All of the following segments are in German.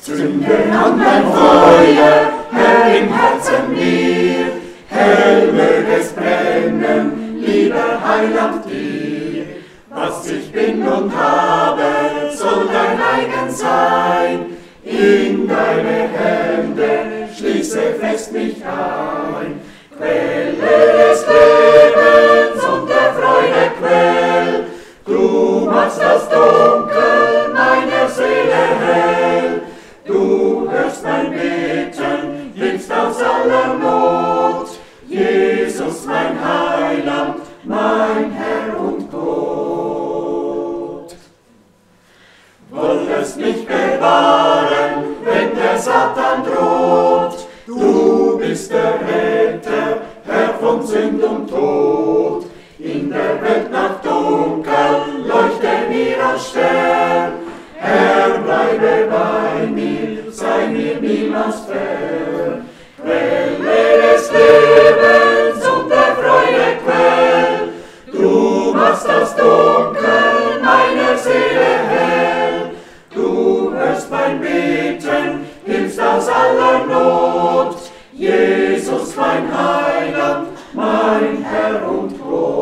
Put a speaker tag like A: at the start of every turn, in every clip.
A: Zünde an dein Feuer, Herr, im Herzen mir, hell möge es brennen, lieber Heiland dir. Was ich bin und habe, soll dein eigen sein, in deine Hände schließe fest mich ein. Quelle des Lebens und der Freude Quell, du machst das Dunkel meiner Seele hell. Du hörst mein Beten, hilfst aus aller Not, Jesus mein Heiland, mein Herr und Gott. Wolltest mich bewahren, wenn der Satan droht, du bist der Retter, Herr von Sünd und Tod. In der Welt nach Dunkel leuchte mir als Stern, Herr, bleibe bei mir, sei mir niemals fern. Quelle des Lebens und der Freude Quell, du machst das Dunkel meiner Seele hell. Du hörst mein Beten, hilfst aus aller Not, Jesus mein Heiland, mein Herr und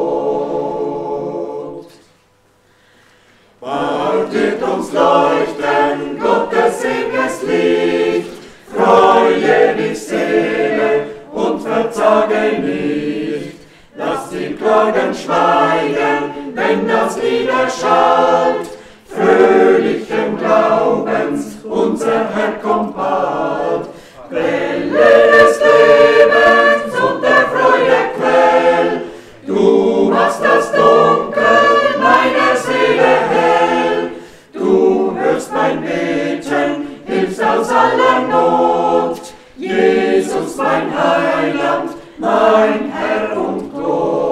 A: Gott. Bald wird uns leuchten Gottes ewiges Licht, freue dich Seele und verzage nicht. Lass die Klagen schweigen, wenn das Lied erschallt, fröhlichen Glaubens, unser Herr kommt bald. Quelle des Lebens und der Freude Quell, du machst das Dunkel meiner Seele hell. Du hörst mein Beten, hilfst aus aller Not, Jesus mein Heiland, mein Herr und Gott.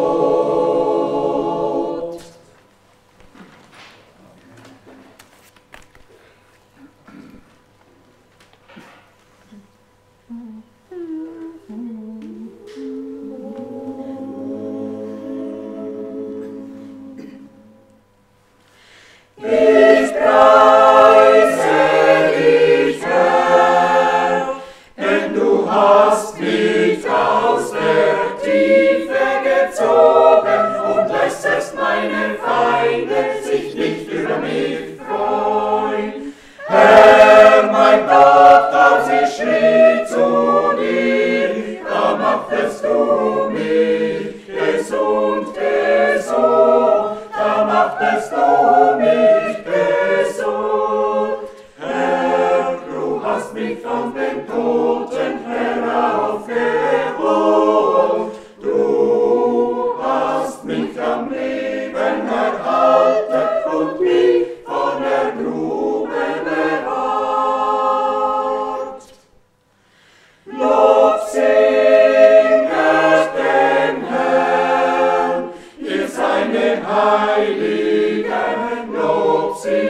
A: Ich preise dich, Herr, denn du hast mich aus der Tiefe gezogen und lässt meine Feinde sich nicht über mich freuen. Herr, mein Gott, als ich schrie zu dir, da machtest du mich gesund, gesund, da machtest du mich gesund. Herr, du hast mich von den Toten heraufgeholt, du hast mich am Leben erhalten und mich von der Grube bewahrt. Lob singet dem Herrn, ihr seine Heiligen, Lob singet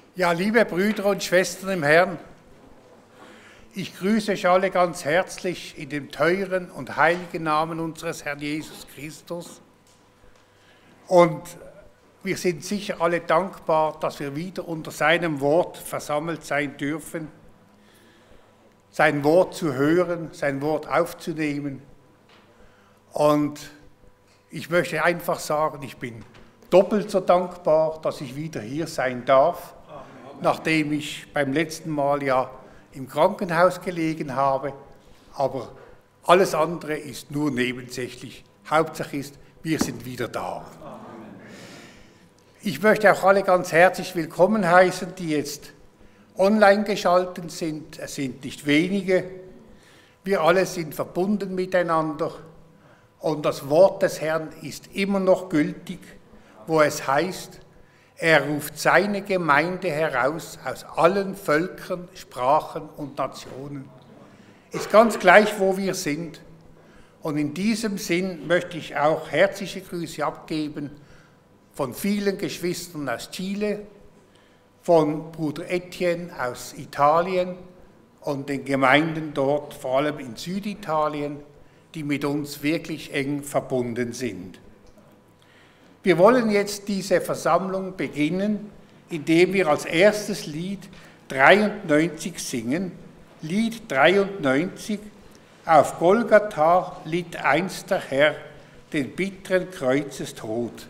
B: Ja, liebe Brüder und Schwestern im Herrn, ich grüße euch alle ganz herzlich in dem teuren und heiligen Namen unseres Herrn Jesus Christus. Und wir sind sicher alle dankbar, dass wir wieder unter seinem Wort versammelt sein dürfen, sein Wort zu hören, sein Wort aufzunehmen. Und ich möchte einfach sagen, ich bin doppelt so dankbar, dass ich wieder hier sein darf, nachdem ich beim letzten Mal ja im Krankenhaus gelegen habe. Aber alles andere ist nur nebensächlich. Hauptsache ist, wir sind wieder da. Ich möchte auch alle ganz herzlich willkommen heißen, die jetzt online geschaltet sind. Es sind nicht wenige. Wir alle sind verbunden miteinander. Und das Wort des Herrn ist immer noch gültig, wo es heißt, er ruft seine Gemeinde heraus aus allen Völkern, Sprachen und Nationen. Ist ganz gleich, wo wir sind. Und in diesem Sinn möchte ich auch herzliche Grüße abgeben von vielen Geschwistern aus Chile, von Bruder Etienne aus Italien und den Gemeinden dort, vor allem in Süditalien, die mit uns wirklich eng verbunden sind. Wir wollen jetzt diese Versammlung beginnen, indem wir als erstes Lied 93 singen. Lied 93, auf Golgatha litt einst der Herr den bitteren Kreuzestod.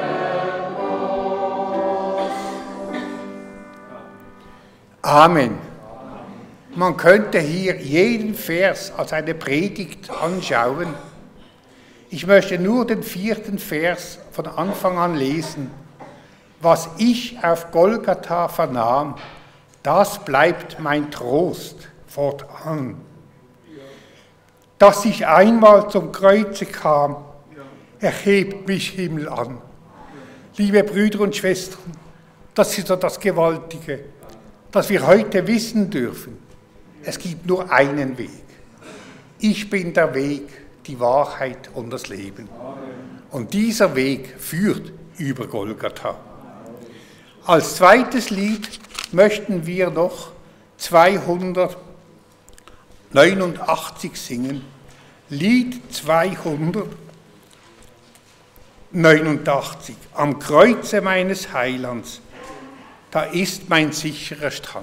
B: Amen. Man könnte hier jeden Vers als eine Predigt anschauen. Ich möchte nur den 4. Vers von Anfang an lesen. Was ich auf Golgatha vernahm, das bleibt mein Trost fortan. Dass ich einmal zum Kreuze kam, erhebt mich Himmel an. Liebe Brüder und Schwestern, das ist so das Gewaltige, dass wir heute wissen dürfen, es gibt nur einen Weg. Ich bin der Weg, die Wahrheit und das Leben. Und dieser Weg führt über Golgatha. Als zweites Lied möchten wir noch 289 singen. Lied 289. Am Kreuze meines Heilands, da ist mein sicherer Stand.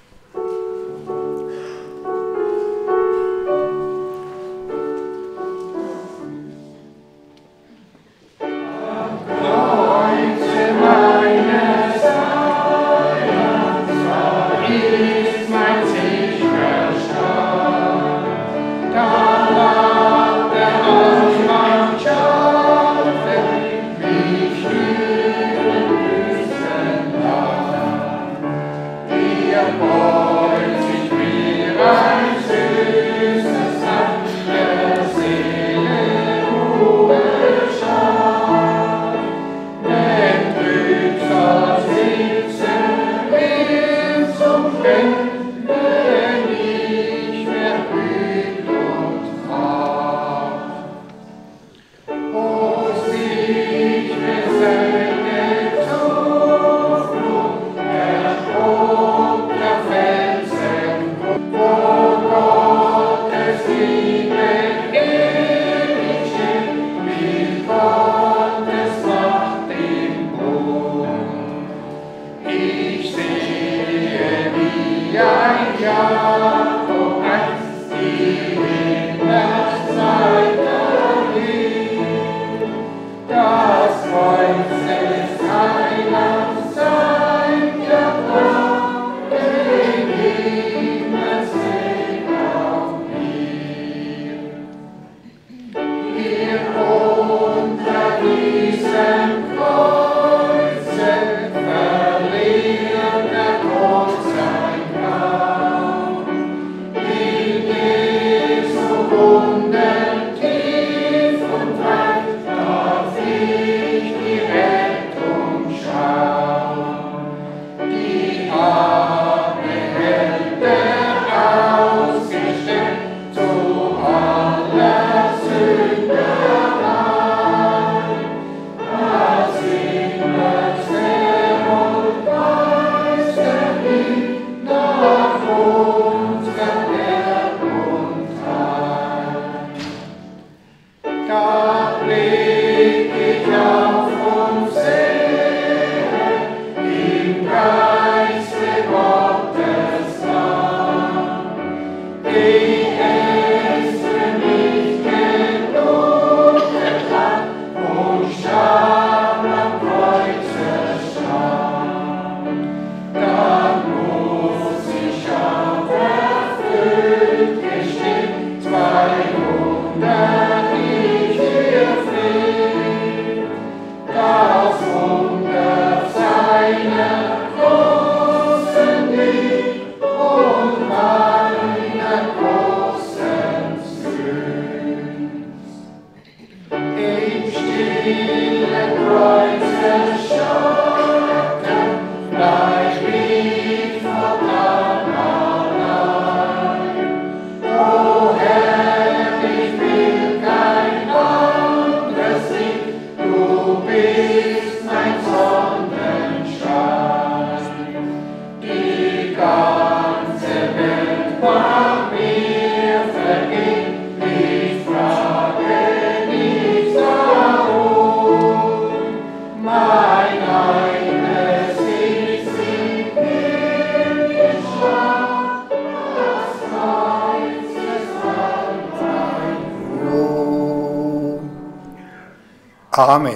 B: Amen.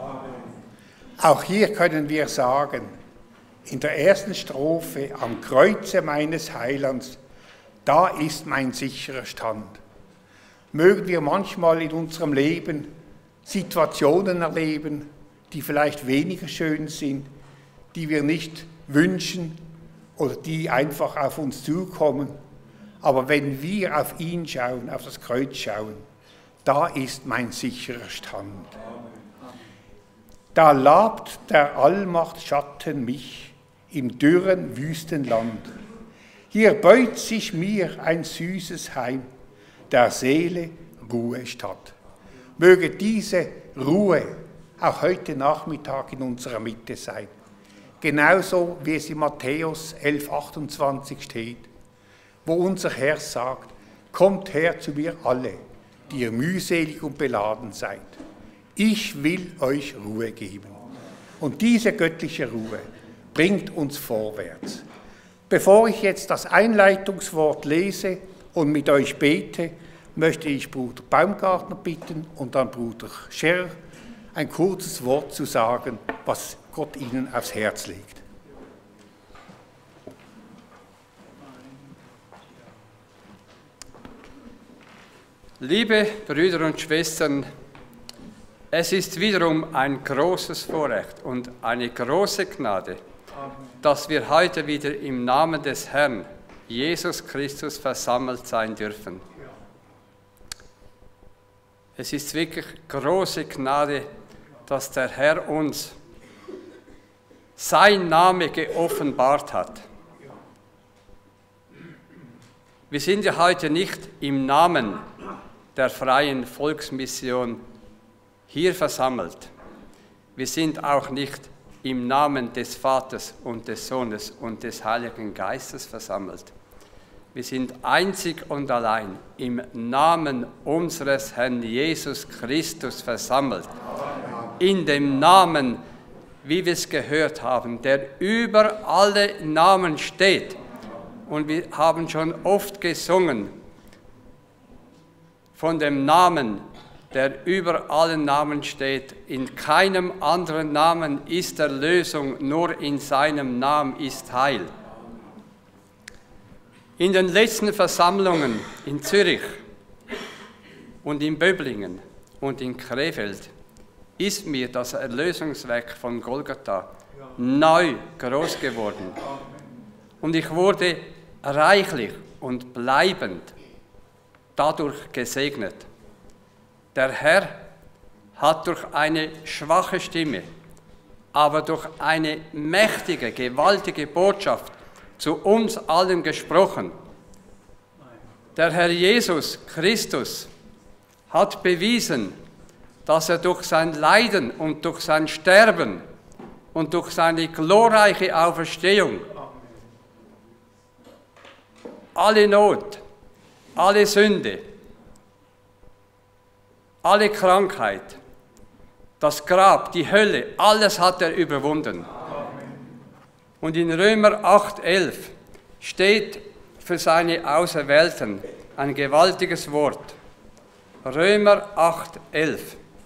B: Auch hier können wir sagen, in der ersten Strophe, am Kreuze meines Heilands, Da ist mein sicherer Stand. Mögen wir manchmal in unserem Leben Situationen erleben, die vielleicht weniger schön sind, die wir nicht wünschen oder die einfach auf uns zukommen. Aber wenn wir auf ihn schauen, auf das Kreuz schauen, da ist mein sicherer Stand. Da labt der Allmacht Schatten mich im dürren Wüstenland. Hier beut sich mir ein süßes Heim, der Seele Ruhe statt. Möge diese Ruhe auch heute Nachmittag in unserer Mitte sein. Genauso wie es in Matthäus 11,28 steht, wo unser Herr sagt, kommt her zu mir alle, die ihr mühselig und beladen seid. Ich will euch Ruhe geben. Und diese göttliche Ruhe bringt uns vorwärts. Bevor ich jetzt das Einleitungswort lese und mit euch bete, möchte ich Bruder Baumgartner bitten und dann Bruder Scherr ein kurzes Wort zu sagen, was Gott ihnen aufs Herz legt.
C: Liebe Brüder und Schwestern, es ist wiederum ein großes Vorrecht und eine große Gnade, dass wir heute wieder im Namen des Herrn, Jesus Christus, versammelt sein dürfen. Es ist wirklich große Gnade, dass der Herr uns sein Name geoffenbart hat. Wir sind ja heute nicht im Namen der Freien Volksmission hier versammelt. Wir sind auch nicht im Namen des Vaters und des Sohnes und des Heiligen Geistes versammelt. Wir sind einzig und allein im Namen unseres Herrn Jesus Christus versammelt. In dem Namen, wie wir es gehört haben, der über alle Namen steht. Und wir haben schon oft gesungen von dem Namen, der über allen Namen steht. In keinem anderen Namen ist Erlösung, nur in seinem Namen ist Heil. In den letzten Versammlungen in Zürich und in Böblingen und in Krefeld ist mir das Erlösungswerk von Golgatha neu groß geworden. Und ich wurde reichlich und bleibend dadurch gesegnet. Der Herr hat durch eine schwache Stimme, aber durch eine mächtige, gewaltige Botschaft zu uns allen gesprochen. Der Herr Jesus Christus hat bewiesen, dass er durch sein Leiden und durch sein Sterben und durch seine glorreiche Auferstehung alle Not, alle Sünde, alle Krankheit, das Grab, die Hölle, alles hat er überwunden. Und in Römer 8,11 steht für seine Auserwählten ein gewaltiges Wort. Römer 8,11.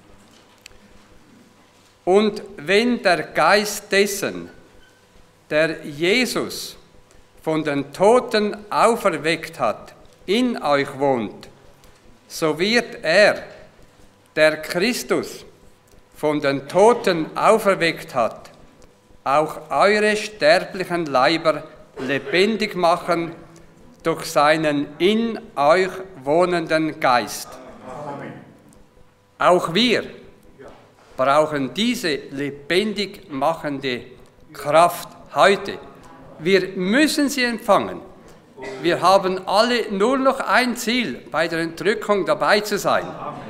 C: Und wenn der Geist dessen, der Jesus von den Toten auferweckt hat, in euch wohnt, so wird er, der Christus von den Toten auferweckt hat, auch eure sterblichen Leiber lebendig machen durch seinen in euch wohnenden Geist. Amen. Auch wir brauchen diese lebendig machende Kraft heute. Wir müssen sie empfangen. Wir haben alle nur noch ein Ziel, bei der Entrückung dabei zu sein.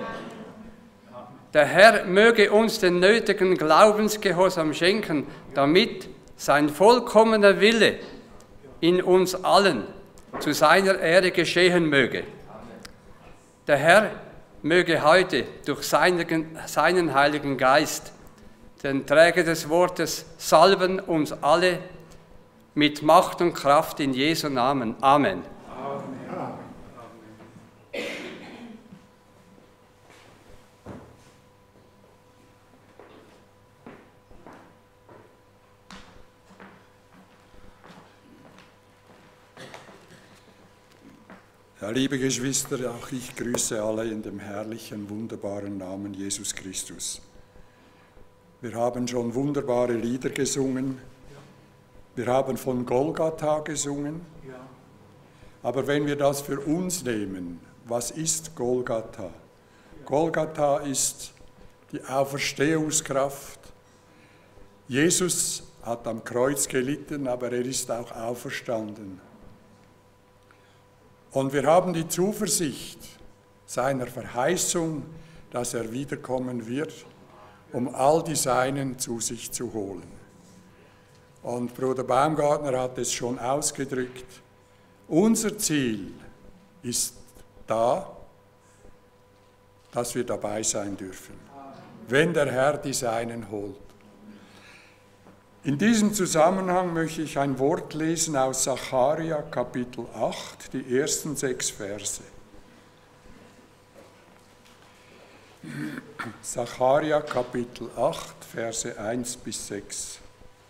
C: Der Herr möge uns den nötigen Glaubensgehorsam schenken, damit sein vollkommener Wille in uns allen zu seiner Ehre geschehen möge. Der Herr möge heute durch seinen Heiligen Geist, den Träger des Wortes, salben uns alle mit Macht und Kraft in Jesu Namen. Amen. Amen.
D: Ja, liebe Geschwister, auch ich grüße alle in dem herrlichen, wunderbaren Namen Jesus Christus. Wir haben schon wunderbare Lieder gesungen. Wir haben von Golgatha gesungen. Aber wenn wir das für uns nehmen, was ist Golgatha? Golgatha ist die Auferstehungskraft. Jesus hat am Kreuz gelitten, aber er ist auch auferstanden. Und wir haben die Zuversicht seiner Verheißung, dass er wiederkommen wird, um all die Seinen zu sich zu holen. Und Bruder Baumgartner hat es schon ausgedrückt. Unser Ziel ist da, dass wir dabei sein dürfen, wenn der Herr die Seinen holt. In diesem Zusammenhang möchte ich ein Wort lesen aus Sacharja Kapitel 8, die ersten 6 Verse. Sacharja Kapitel 8, Verse 1 bis 6.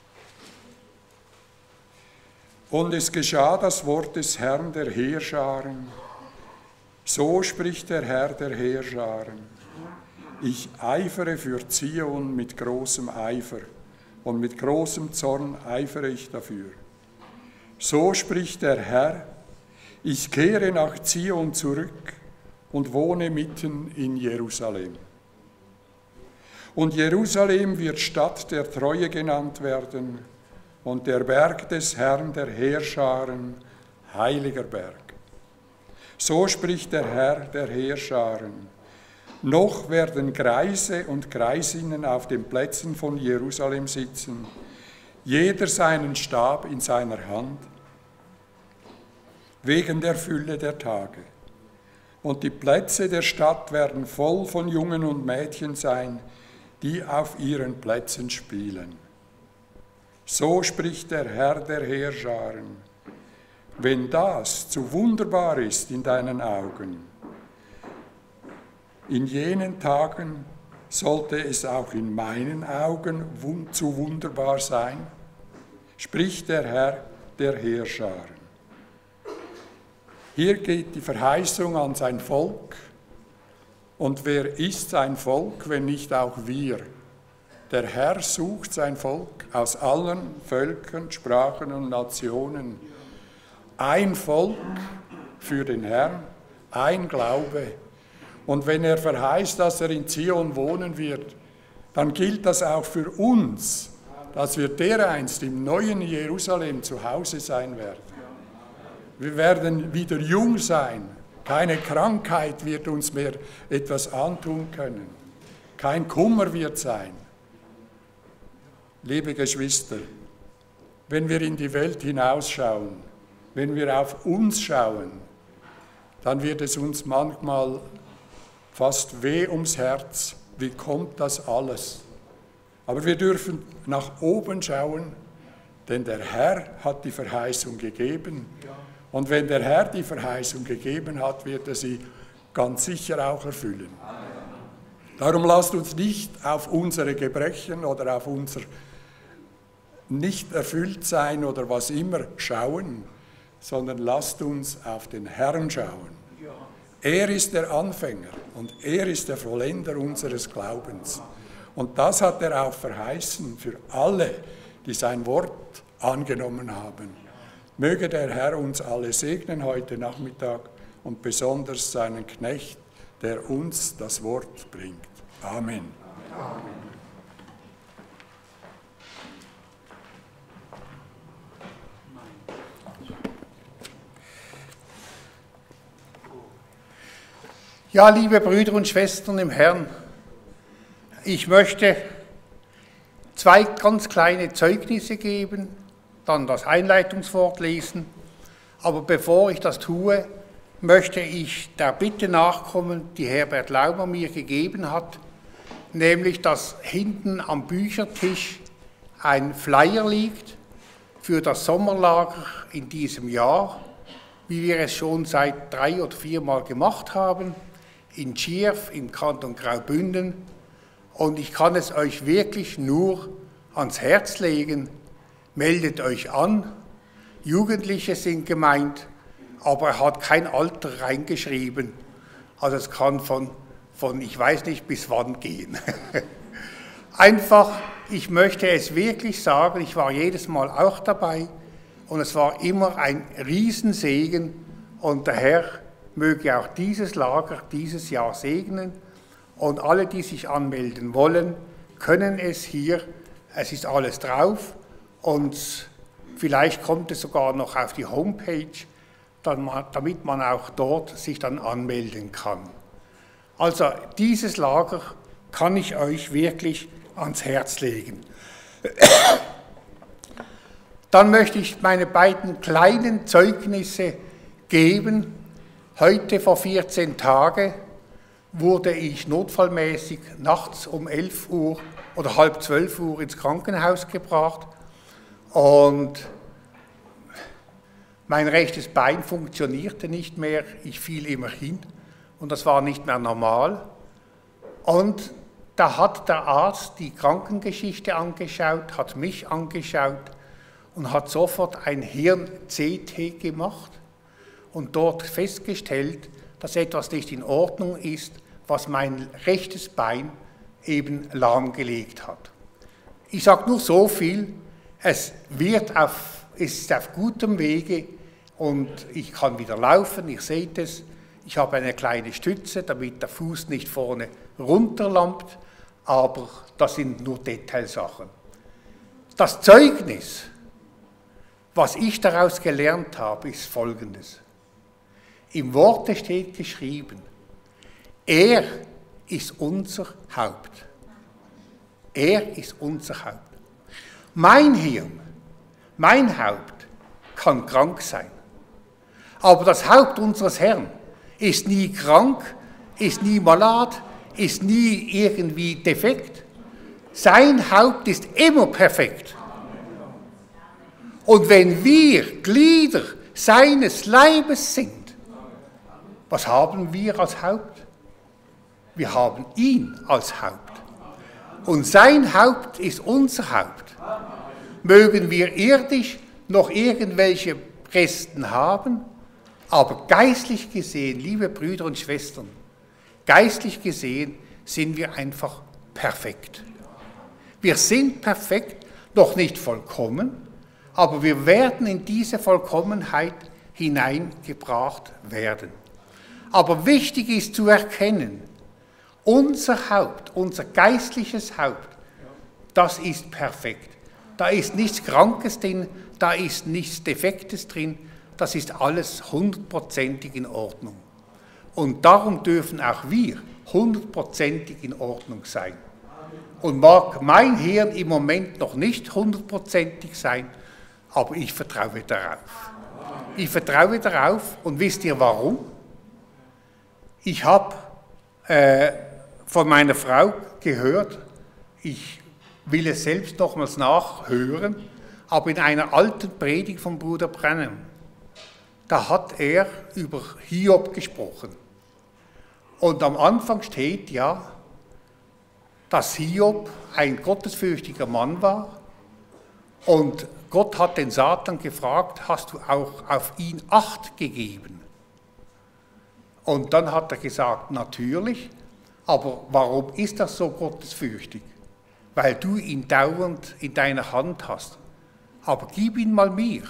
D: Und es geschah das Wort des Herrn der Heerscharen. So spricht der Herr der Heerscharen. Ich eifere für Zion mit großem Eifer. Und mit großem Zorn eifere ich dafür. So spricht der Herr, ich kehre nach Zion zurück und wohne mitten in Jerusalem. Und Jerusalem wird Stadt der Treue genannt werden und der Berg des Herrn der Heerscharen, heiliger Berg. So spricht der Herr der Heerscharen. Noch werden Greise und Greisinnen auf den Plätzen von Jerusalem sitzen, jeder seinen Stab in seiner Hand, wegen der Fülle der Tage. Und die Plätze der Stadt werden voll von Jungen und Mädchen sein, die auf ihren Plätzen spielen. So spricht der Herr der Heerscharen. Wenn das zu wunderbar ist in deinen Augen, in jenen Tagen sollte es auch in meinen Augen zu wunderbar sein, spricht der Herr der Heerscharen. Hier geht die Verheißung an sein Volk. Und wer ist sein Volk, wenn nicht auch wir? Der Herr sucht sein Volk aus allen Völkern, Sprachen und Nationen. Ein Volk für den Herrn, ein Glaube. Und wenn er verheißt, dass er in Zion wohnen wird, dann gilt das auch für uns, dass wir dereinst im neuen Jerusalem zu Hause sein werden. Wir werden wieder jung sein. Keine Krankheit wird uns mehr etwas antun können. Kein Kummer wird sein. Liebe Geschwister, wenn wir in die Welt hinausschauen, wenn wir auf uns schauen, dann wird es uns manchmal fast weh ums Herz. Wie kommt das alles? Aber wir dürfen nach oben schauen, denn der Herr hat die Verheißung gegeben. Und wenn der Herr die Verheißung gegeben hat, wird er sie ganz sicher auch erfüllen. Darum lasst uns nicht auf unsere Gebrechen oder auf unser Nicht-Erfüllt-Sein oder was immer schauen, sondern lasst uns auf den Herrn schauen. Er ist der Anfänger und er ist der Vollender unseres Glaubens. Und das hat er auch verheißen für alle, die sein Wort angenommen haben. Möge der Herr uns alle segnen heute Nachmittag und besonders seinen Knecht, der uns das Wort bringt. Amen. Amen.
B: Ja, liebe Brüder und Schwestern im Herrn, ich möchte 2 ganz kleine Zeugnisse geben, dann das Einleitungswort lesen. Aber bevor ich das tue, möchte ich der Bitte nachkommen, die Herbert Laumer mir gegeben hat, nämlich dass hinten am Büchertisch ein Flyer liegt für das Sommerlager in diesem Jahr, wie wir es schon seit 3 oder 4 Mal gemacht haben, in Tschierf im Kanton Graubünden. Und ich kann es euch wirklich nur ans Herz legen, meldet euch an, Jugendliche sind gemeint aber er hat kein Alter reingeschrieben. Also es kann von ich weiß nicht bis wann gehen. Einfach, ich möchte es wirklich sagen, ich war jedes Mal auch dabei und es war immer ein Riesensegen und der Herr möge auch dieses Lager dieses Jahr segnen und alle, die sich anmelden wollen, können es hier, es ist alles drauf und vielleicht kommt es sogar noch auf die Homepage, damit man auch dort sich dann anmelden kann. Also dieses Lager kann ich euch wirklich ans Herz legen. Dann möchte ich meine beiden kleinen Zeugnisse geben. Heute vor 14 Tagen wurde ich notfallmäßig nachts um 11 Uhr oder halb 12 Uhr ins Krankenhaus gebracht und mein rechtes Bein funktionierte nicht mehr, ich fiel immer hin und das war nicht mehr normal. Und da hat der Arzt die Krankengeschichte angeschaut, hat mich angeschaut und hat sofort ein Hirn-CT gemacht und dort festgestellt, dass etwas nicht in Ordnung ist, was mein rechtes Bein eben lahmgelegt hat. Ich sage nur so viel, es ist auf gutem Wege und ich kann wieder laufen, ihr seht es. Ich habe eine kleine Stütze, damit der Fuß nicht vorne runterlampt, aber das sind nur Detailsachen. Das Zeugnis, was ich daraus gelernt habe, ist Folgendes. Im Worte steht geschrieben, er ist unser Haupt. Er ist unser Haupt. Mein Hirn, mein Haupt kann krank sein, aber das Haupt unseres Herrn ist nie krank, ist nie malat, ist nie irgendwie defekt. Sein Haupt ist immer perfekt. Und wenn wir Glieder seines Leibes sind, was haben wir als Haupt? Wir haben ihn als Haupt. Und sein Haupt ist unser Haupt. Mögen wir irdisch noch irgendwelche Resten haben, aber geistlich gesehen, liebe Brüder und Schwestern, geistlich gesehen sind wir einfach perfekt. Wir sind perfekt, noch nicht vollkommen, aber wir werden in diese Vollkommenheit hineingebracht werden. Aber wichtig ist zu erkennen, unser Haupt, unser geistliches Haupt, das ist perfekt. Da ist nichts Krankes drin, da ist nichts Defektes drin, das ist alles 100%ig in Ordnung. Und darum dürfen auch wir 100%ig in Ordnung sein. Und mag mein Hirn im Moment noch nicht 100%ig sein, aber ich vertraue darauf. Ich vertraue darauf und wisst ihr warum? Ich habe von meiner Frau gehört, ich will es selbst nochmals nachhören, aber in einer alten Predigt von Bruder Branham, da hat er über Hiob gesprochen. Und am Anfang steht ja, dass Hiob ein gottesfürchtiger Mann war und Gott hat den Satan gefragt, hast du auch auf ihn Acht gegeben? Und dann hat er gesagt, natürlich, aber warum ist das so gottesfürchtig? Weil du ihn dauernd in deiner Hand hast. Aber gib ihn mal mir,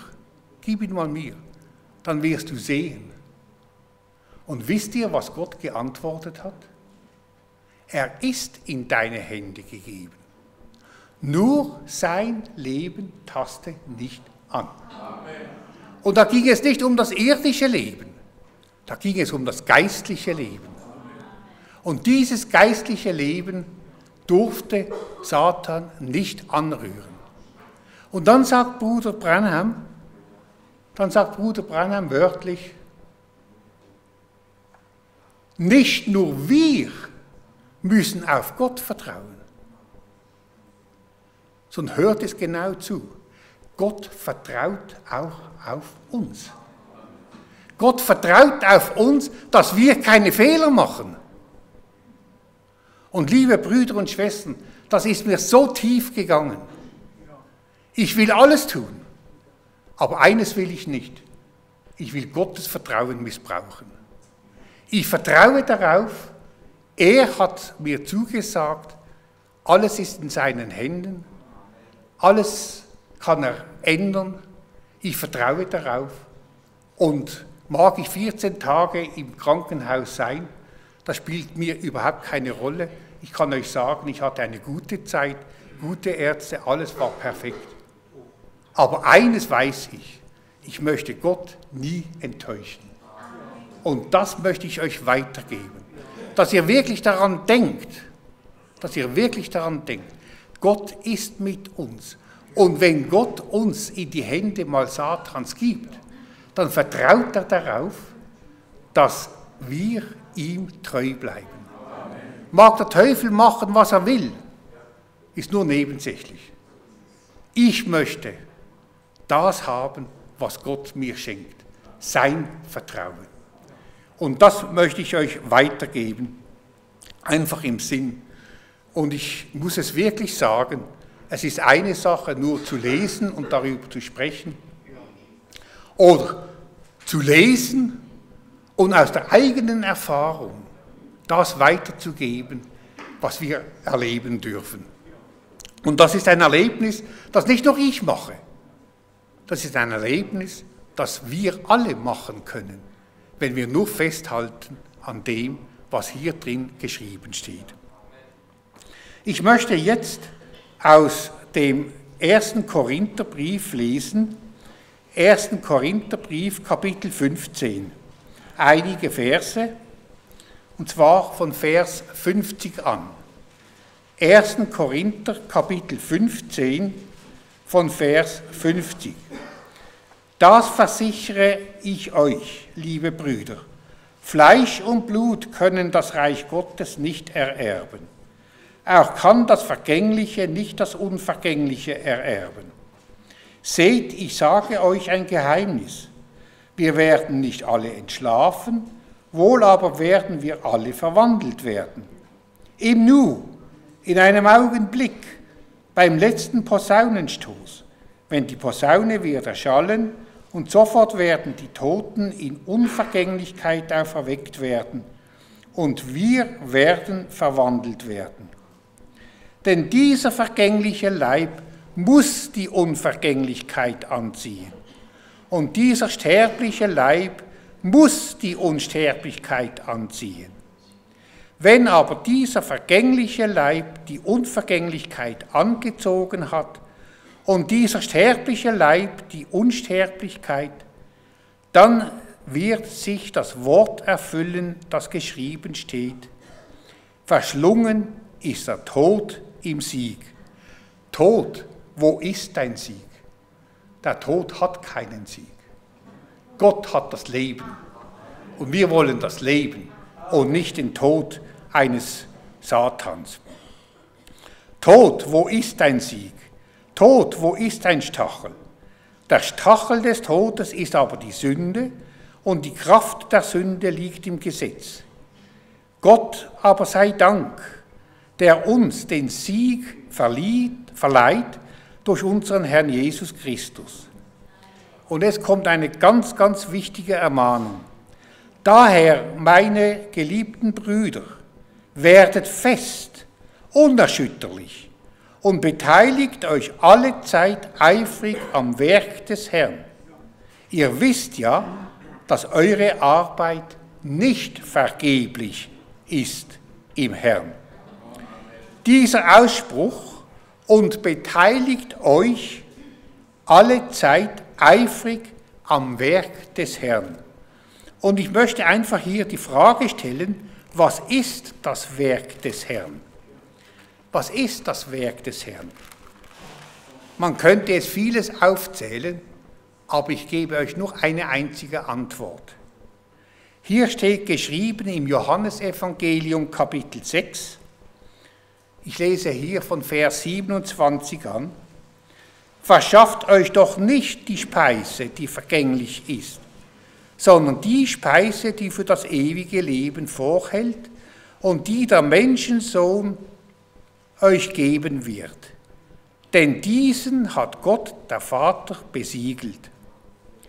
B: dann wirst du sehen. Und wisst ihr, was Gott geantwortet hat? Er ist in deine Hände gegeben. Nur sein Leben taste nicht an. Amen. Und da ging es nicht um das irdische Leben, da ging es um das geistliche Leben. Und dieses geistliche Leben durfte Satan nicht anrühren. Und dann sagt Bruder Branham wörtlich, nicht nur wir müssen auf Gott vertrauen, sondern hört es genau zu. Gott vertraut auch auf uns. Gott vertraut auf uns, dass wir keine Fehler machen. Und liebe Brüder und Schwestern, das ist mir so tief gegangen. Ich will alles tun, aber eines will ich nicht. Ich will Gottes Vertrauen missbrauchen. Ich vertraue darauf, er hat mir zugesagt, alles ist in seinen Händen, alles kann er ändern. Ich vertraue darauf. Und mag ich 14 Tage im Krankenhaus sein, das spielt mir überhaupt keine Rolle. Ich kann euch sagen, ich hatte eine gute Zeit, gute Ärzte, alles war perfekt. Aber eines weiß ich, ich möchte Gott nie enttäuschen. Und das möchte ich euch weitergeben, dass ihr wirklich daran denkt, Gott ist mit uns. Und wenn Gott uns in die Hände mal Satans gibt, dann vertraut er darauf, dass wir ihm treu bleiben. Mag der Teufel machen, was er will, ist nur nebensächlich. Ich möchte das haben, was Gott mir schenkt, sein Vertrauen. Und das möchte ich euch weitergeben, einfach im Sinn. Und ich muss es wirklich sagen, es ist eine Sache, nur zu lesen und darüber zu sprechen, oder zu lesen und aus der eigenen Erfahrung das weiterzugeben, was wir erleben dürfen. Und das ist ein Erlebnis, das nicht nur ich mache. Das ist ein Erlebnis, das wir alle machen können, wenn wir nur festhalten an dem, was hier drin geschrieben steht. Ich möchte jetzt aus dem 1. Korintherbrief lesen, 1. Korintherbrief, Kapitel 15, einige Verse, und zwar von Vers 50 an. 1. Korinther, Kapitel 15, von Vers 50. Das versichere ich euch, liebe Brüder, Fleisch und Blut können das Reich Gottes nicht ererben. Auch kann das Vergängliche nicht das Unvergängliche ererben. Seht, ich sage euch ein Geheimnis. Wir werden nicht alle entschlafen, wohl aber werden wir alle verwandelt werden. Im Nu, in einem Augenblick, beim letzten Posaunenstoß, wenn die Posaune wird erschallen, und sofort werden die Toten in Unvergänglichkeit auferweckt werden, und wir werden verwandelt werden. Denn dieser vergängliche Leib muss die Unvergänglichkeit anziehen. Und dieser sterbliche Leib muss die Unsterblichkeit anziehen. Wenn aber dieser vergängliche Leib die Unvergänglichkeit angezogen hat und dieser sterbliche Leib die Unsterblichkeit, dann wird sich das Wort erfüllen, das geschrieben steht. Verschlungen ist der Tod im Sieg. Tod, wo ist dein Sieg? Der Tod hat keinen Sieg. Gott hat das Leben. Und wir wollen das Leben und nicht den Tod eines Satans. Tod, wo ist dein Sieg? Tod, wo ist dein Stachel? Der Stachel des Todes ist aber die Sünde, und die Kraft der Sünde liegt im Gesetz. Gott aber sei Dank, der uns den Sieg verleiht durch unseren Herrn Jesus Christus. Und es kommt eine ganz, ganz wichtige Ermahnung. Daher, meine geliebten Brüder, werdet fest, unerschütterlich und beteiligt euch allezeit eifrig am Werk des Herrn. Ihr wisst ja, dass eure Arbeit nicht vergeblich ist im Herrn. Dieser Ausspruch, und beteiligt euch allezeit eifrig am Werk des Herrn. Und ich möchte einfach hier die Frage stellen, was ist das Werk des Herrn? Was ist das Werk des Herrn? Man könnte es vieles aufzählen, aber ich gebe euch nur eine einzige Antwort. Hier steht geschrieben im Johannesevangelium Kapitel 6, ich lese hier von Vers 27 an, verschafft euch doch nicht die Speise, die vergänglich ist, sondern die Speise, die für das ewige Leben vorhält und die der Menschensohn euch geben wird. Denn diesen hat Gott, der Vater, besiegelt.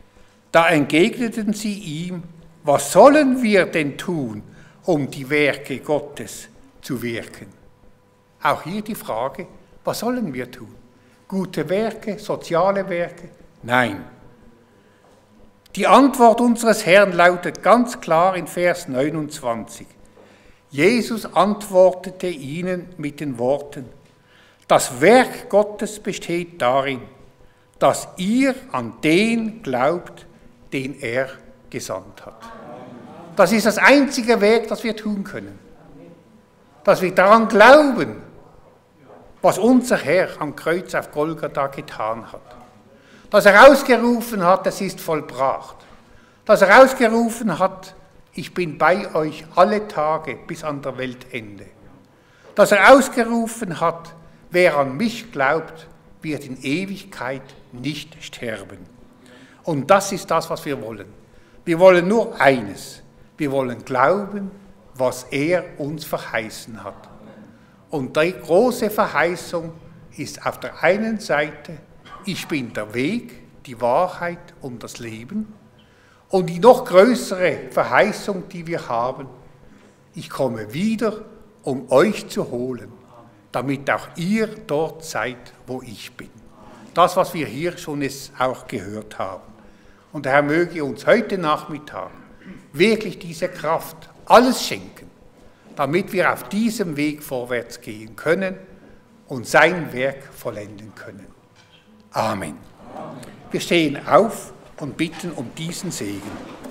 B: Da entgegneten sie ihm, was sollen wir denn tun, um die Werke Gottes zu wirken? Auch hier die Frage, was sollen wir tun? Gute Werke, soziale Werke? Nein. Die Antwort unseres Herrn lautet ganz klar in Vers 29. Jesus antwortete ihnen mit den Worten: Das Werk Gottes besteht darin, dass ihr an den glaubt, den er gesandt hat. Das ist das einzige Werk, das wir tun können. Dass wir daran glauben, was unser Herr am Kreuz auf Golgatha getan hat. Dass er ausgerufen hat, es ist vollbracht. Dass er ausgerufen hat, ich bin bei euch alle Tage bis an der Weltende. Dass er ausgerufen hat, wer an mich glaubt, wird in Ewigkeit nicht sterben. Und das ist das, was wir wollen. Wir wollen nur eines. Wir wollen glauben, was er uns verheißen hat. Und die große Verheißung ist auf der einen Seite, ich bin der Weg, die Wahrheit und das Leben. Und die noch größere Verheißung, die wir haben, ich komme wieder, um euch zu holen, damit auch ihr dort seid, wo ich bin. Das, was wir hier schon auch gehört haben. Und der Herr möge uns heute Nachmittag wirklich diese Kraft, alles schenken, damit wir auf diesem Weg vorwärts gehen können und sein Werk vollenden können. Amen. Wir stehen auf und bitten um diesen Segen.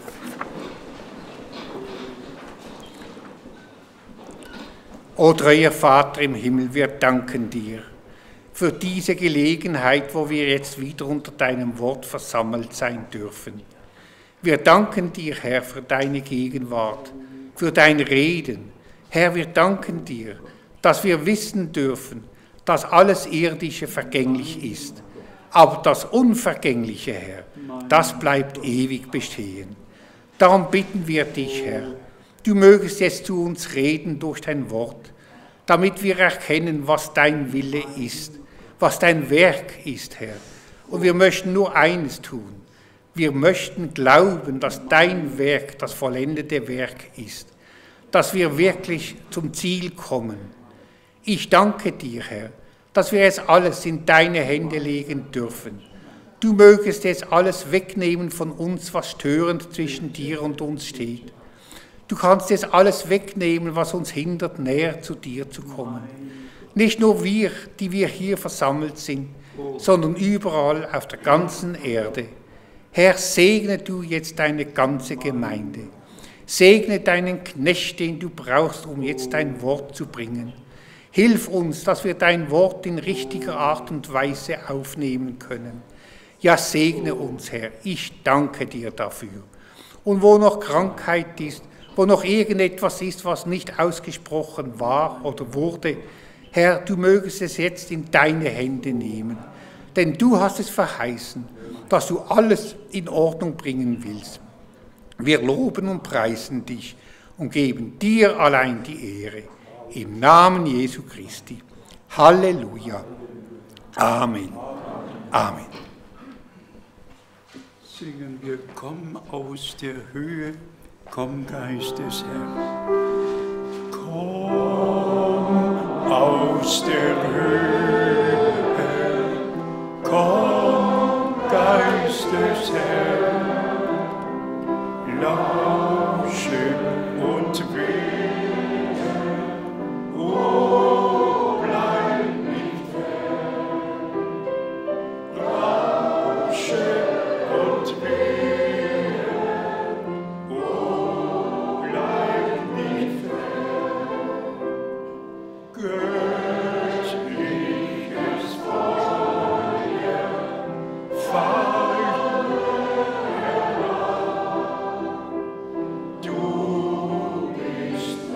B: O treuer Vater im Himmel, wir danken dir für diese Gelegenheit, wo wir jetzt wieder unter deinem Wort versammelt sein dürfen. Wir danken dir, Herr, für deine Gegenwart, für dein Reden. Herr, wir danken dir, dass wir wissen dürfen, dass alles Irdische vergänglich ist. Aber das Unvergängliche, Herr, das bleibt ewig bestehen. Darum bitten wir dich, Herr, du mögest jetzt zu uns reden durch dein Wort, damit wir erkennen, was dein Wille ist, was dein Werk ist, Herr. Und wir möchten nur eines tun. Wir möchten glauben, dass dein Werk das vollendete Werk ist, dass wir wirklich zum Ziel kommen. Ich danke dir, Herr, dass wir jetzt alles in deine Hände legen dürfen. Du mögest jetzt alles wegnehmen von uns, was störend zwischen dir und uns steht. Du kannst jetzt alles wegnehmen, was uns hindert, näher zu dir zu kommen. Nicht nur wir, die wir hier versammelt sind, sondern überall auf der ganzen Erde. Herr, segne du jetzt deine ganze Gemeinde. Segne deinen Knecht, den du brauchst, um jetzt dein Wort zu bringen. Hilf uns, dass wir dein Wort in richtiger Art und Weise aufnehmen können. Ja, segne uns, Herr. Ich danke dir dafür. Und wo noch Krankheit ist, wo noch irgendetwas ist, was nicht ausgesprochen war oder wurde, Herr, du mögest es jetzt in deine Hände nehmen. Denn du hast es verheißen, dass du alles in Ordnung bringen willst. Wir loben und preisen dich und geben dir allein die Ehre. Im Namen Jesu Christi. Halleluja. Amen. Amen.
E: Singen wir, komm aus der Höhe, komm Geist des Herrn. Komm aus der Höhe, komm Geist des Herrn. Lausche und wehe, oh, bleib nicht fern. Lausche und wehe, oh, bleib nicht fern. Göttliches Feuer, falle herab. Du bist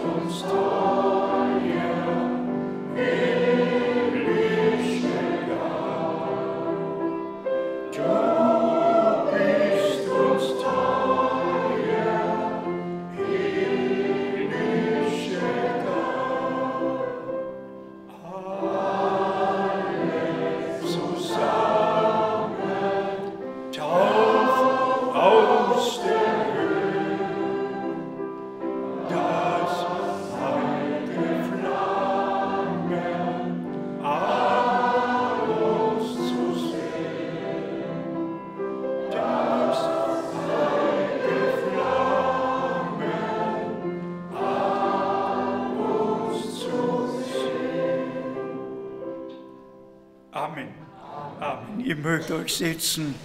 E: ihr mögt euch setzen.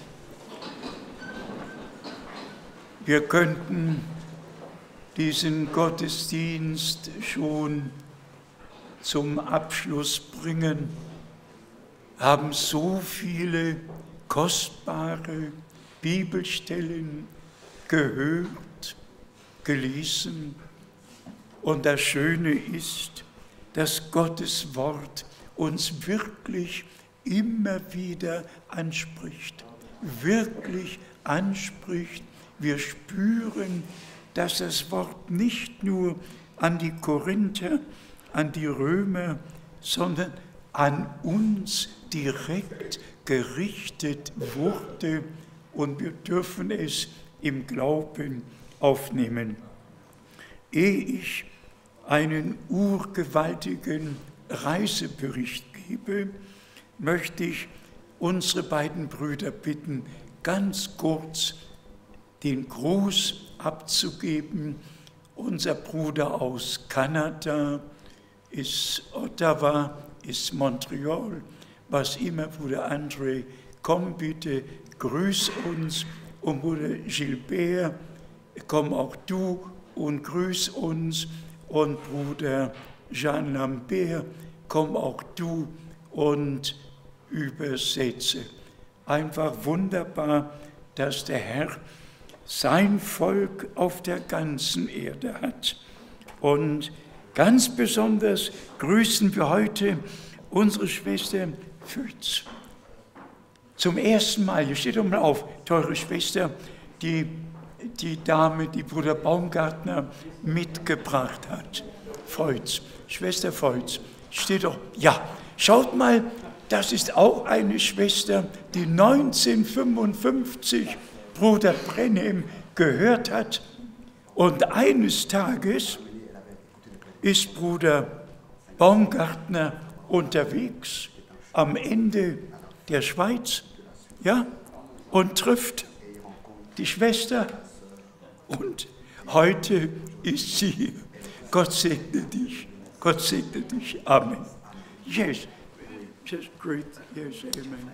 E: Wir könnten diesen Gottesdienst schon zum Abschluss bringen, haben so viele kostbare Bibelstellen gehört, gelesen. Und das Schöne ist, dass Gottes Wort uns wirklich immer wieder anspricht, wirklich anspricht. Wir spüren, dass das Wort nicht nur an die Korinther, an die Römer, sondern an uns direkt gerichtet wurde und wir dürfen es im Glauben aufnehmen. Ehe ich einen urgewaltigen Reisebericht gebe, möchte ich unsere beiden Brüder bitten, ganz kurz den Gruß abzugeben. Unser Bruder aus Kanada ist Ottawa, ist Montreal, was immer, Bruder André, komm bitte, grüß uns. Und Bruder Gilbert, komm auch du und grüß uns. Und Bruder Jean Lambert, komm auch du und übersetze. Einfach wunderbar, dass der Herr sein Volk auf der ganzen Erde hat. Und ganz besonders grüßen wir heute unsere Schwester Pfütz. Zum ersten Mal, hier steht doch mal auf, teure Schwester, die Dame, die Bruder Baumgartner mitgebracht hat. Feutz, Schwester Feutz, steht doch, ja, schaut mal, das ist auch eine Schwester, die 1955 Bruder Brenhem gehört hat. Und eines Tages ist Bruder Baumgartner unterwegs am Ende der Schweiz, ja, und trifft die Schwester. Und heute ist sie hier. Gott segne dich. Gott segne dich. Amen. Yes. Just great. Yes, amen.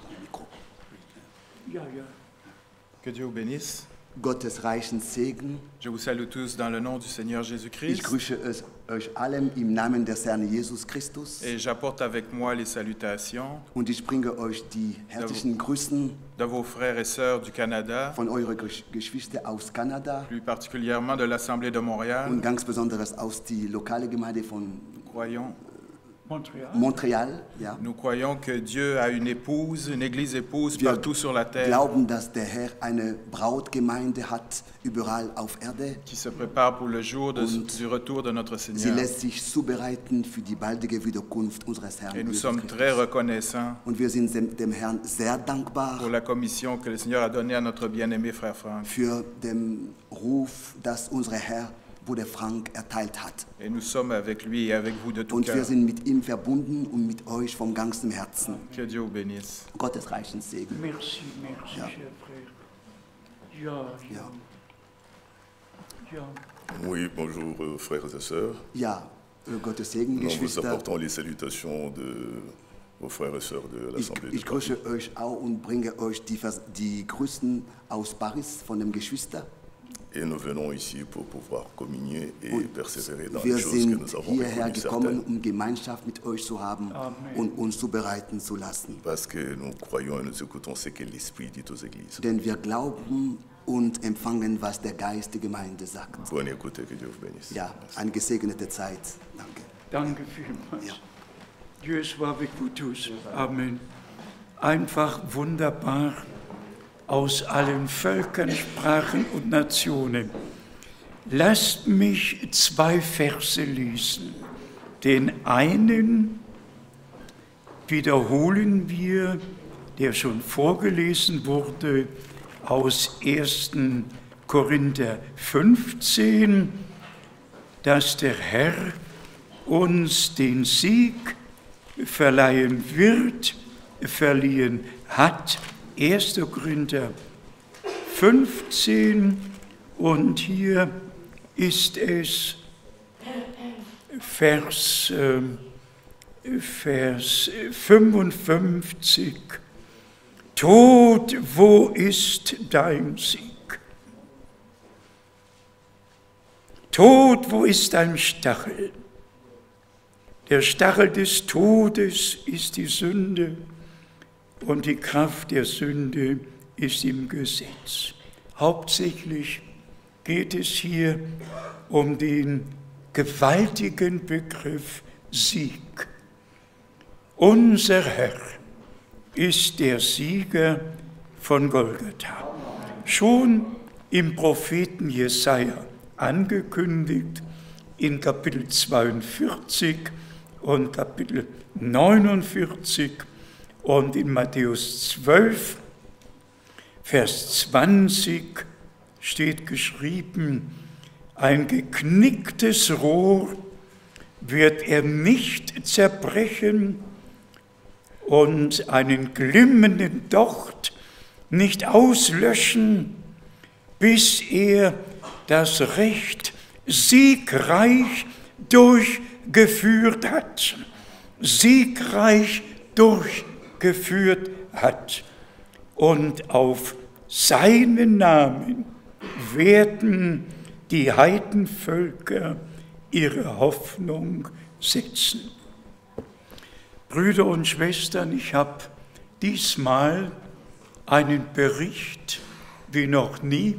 E: Ja, ja.
F: Que Dieu vous bénisse.
G: Gottes reichen Segen.
F: Je vous salue tous dans le nom du Seigneur
G: Ich
F: Jésus-Christ.
G: grüße euch allen im Namen des Herrn Jesus Christus.
F: Et j'apporte avec moi les salutations
G: Und ich bringe euch die herzlichen Grüßen
F: de vos frères et sœurs du Canada,
G: von euren Geschwistern aus Kanada
F: plus particulièrement de l'Assemblée de Montréal.
G: und ganz besonders aus die lokale Gemeinde von
F: Croyons,
G: Montreal. Ja.
F: nous croyons que Dieu a une épouse, une église épouse
G: Wir
F: partout sur la terre
G: glauben, dass der Herr eine Brautgemeinde hat, überall auf Erde.
F: qui se prépare pour le jour
G: Und
F: du retour de notre
G: Sie
F: Seigneur.
G: lässt sich zubereiten für die baldige Wiederkunft unseres Herrn
F: Et nous
G: Jesus
F: sommes
G: Christus.
F: très reconnaissants
G: Und wir sind dem Herrn sehr dankbar
F: pour la commission que le Seigneur a donnée à notre bien-aimé frère Franck.
G: für den Ruf, dass unser Herr Bruder Frank erteilt hat.
F: Et nous sommes avec lui et avec vous de tout
G: Und wir
F: cœur.
G: sind mit ihm verbunden und mit euch vom ganzen Herzen.
F: Que Dieu vous bénisse.
G: Gottes reichen Segen.
E: Merci, merci,
G: Ja.
E: cher frère. Ja, ja,
G: Ja,
E: ja.
H: Oui, bonjour frères et sœurs.
G: ja Gottes Segen,
H: Nous vous
G: Geschwister.
H: apportons les salutations de vos frères et sœurs de l'Assemblée de
G: Ich grüße euch auch und bringe euch die Grüßen aus Paris von dem Geschwister.
H: Et nous venons ici pour pouvoir communier et
G: Und
H: persévérer dans
G: wir
H: les choses que
G: sind
H: nous avons
G: hierher
H: reconnues
G: gekommen,
H: certaines.
G: um Gemeinschaft mit euch zu haben
E: Amen.
G: und uns zubereiten zu lassen.
H: Parce que nous croyons et nous écoutons ce que l'Esprit dit aux églises.
G: Denn wir glauben und empfangen, was der Geist der Gemeinde sagt.
H: Bonne écoute et que Dieu vous bénisse.
G: Ja, eine gesegnete Zeit. Danke.
E: Danke vielmals.
G: Ja.
E: Dieu soit avec vous tous. Amen. Einfach wunderbar aus allen Völkern, Sprachen und Nationen. Lasst mich 2 Verse lesen. Den einen wiederholen wir, der schon vorgelesen wurde, aus 1. Korinther 15, dass der Herr uns den Sieg verleihen wird, verliehen hat. 1. Korinther 15 und hier ist es Vers 55. Tod, wo ist dein Sieg? Tod, wo ist dein Stachel? Der Stachel des Todes ist die Sünde und die Kraft der Sünde ist im Gesetz. Hauptsächlich geht es hier um den gewaltigen Begriff Sieg. Unser Herr ist der Sieger von Golgatha. Schon im Propheten Jesaja angekündigt, in Kapitel 42 und Kapitel 49 und in Matthäus 12, Vers 20 steht geschrieben, ein geknicktes Rohr wird er nicht zerbrechen und einen glimmenden Docht nicht auslöschen, bis er das Recht siegreich durchgeführt hat. Siegreich durchgeführt hat. Und auf seinen Namen werden die Heidenvölker ihre Hoffnung setzen. Brüder und Schwestern, ich habe diesmal einen Bericht wie noch nie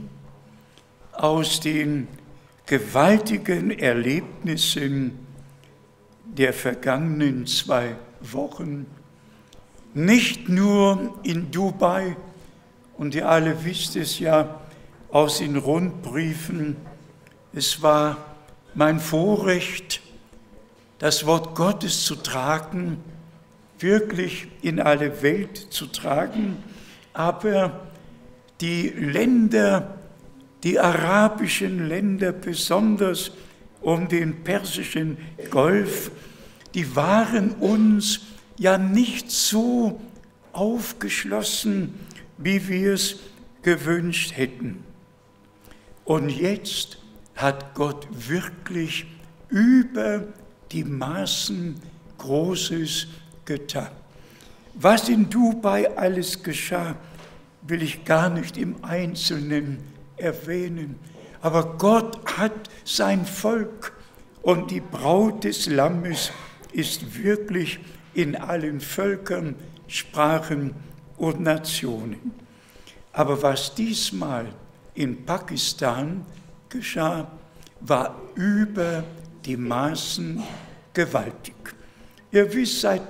E: aus den gewaltigen Erlebnissen der vergangenen 2 Wochen, nicht nur in Dubai, und ihr alle wisst es ja aus den Rundbriefen, es war mein Vorrecht, das Wort Gottes zu tragen, wirklich in alle Welt zu tragen, aber die Länder, die arabischen Länder, besonders um den Persischen Golf, die waren uns ja nicht so aufgeschlossen, wie wir es gewünscht hätten. Und jetzt hat Gott wirklich über die Maßen Großes getan. Was in Dubai alles geschah, will ich gar nicht im Einzelnen erwähnen. Aber Gott hat sein Volk und die Braut des Lammes ist wirklich in allen Völkern, Sprachen und Nationen. Aber was diesmal in Pakistan geschah, war über die Maßen gewaltig. Ihr wisst, seit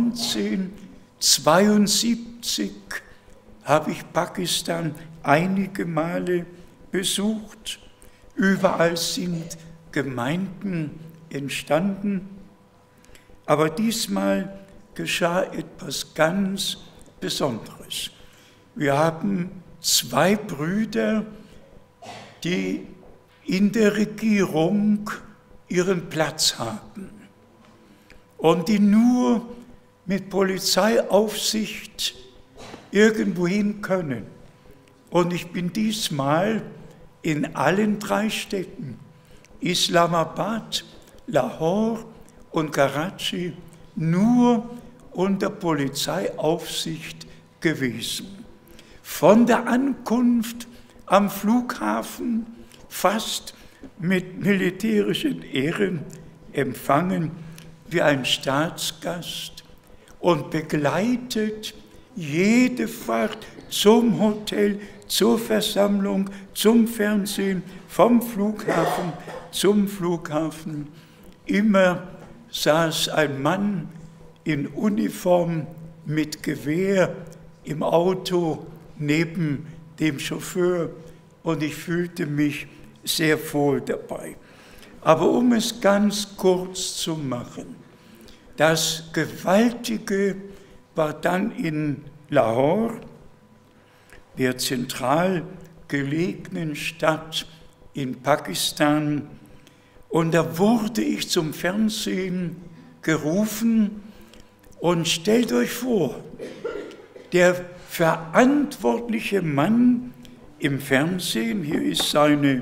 E: 1972 habe ich Pakistan einige Male besucht. Überall sind Gemeinden entstanden. Aber diesmal geschah etwas ganz Besonderes. Wir haben 2 Brüder, die in der Regierung ihren Platz haben und die nur mit Polizeiaufsicht irgendwo hin können. Und ich bin diesmal in allen 3 Städten, Islamabad, Lahore und Karachi, nur unter Polizeiaufsicht gewesen. Von der Ankunft am Flughafen fast mit militärischen Ehren empfangen wie ein Staatsgast und begleitet jede Fahrt zum Hotel, zur Versammlung, zum Fernsehen, vom Flughafen zum Flughafen. Immer saß ein Mann in Uniform mit Gewehr im Auto neben dem Chauffeur und ich fühlte mich sehr wohl dabei. Aber um es ganz kurz zu machen, das Gewaltige war dann in Lahore, der zentral gelegenen Stadt in Pakistan, und da wurde ich zum Fernsehen gerufen und stellt euch vor, der verantwortliche Mann im Fernsehen, hier ist seine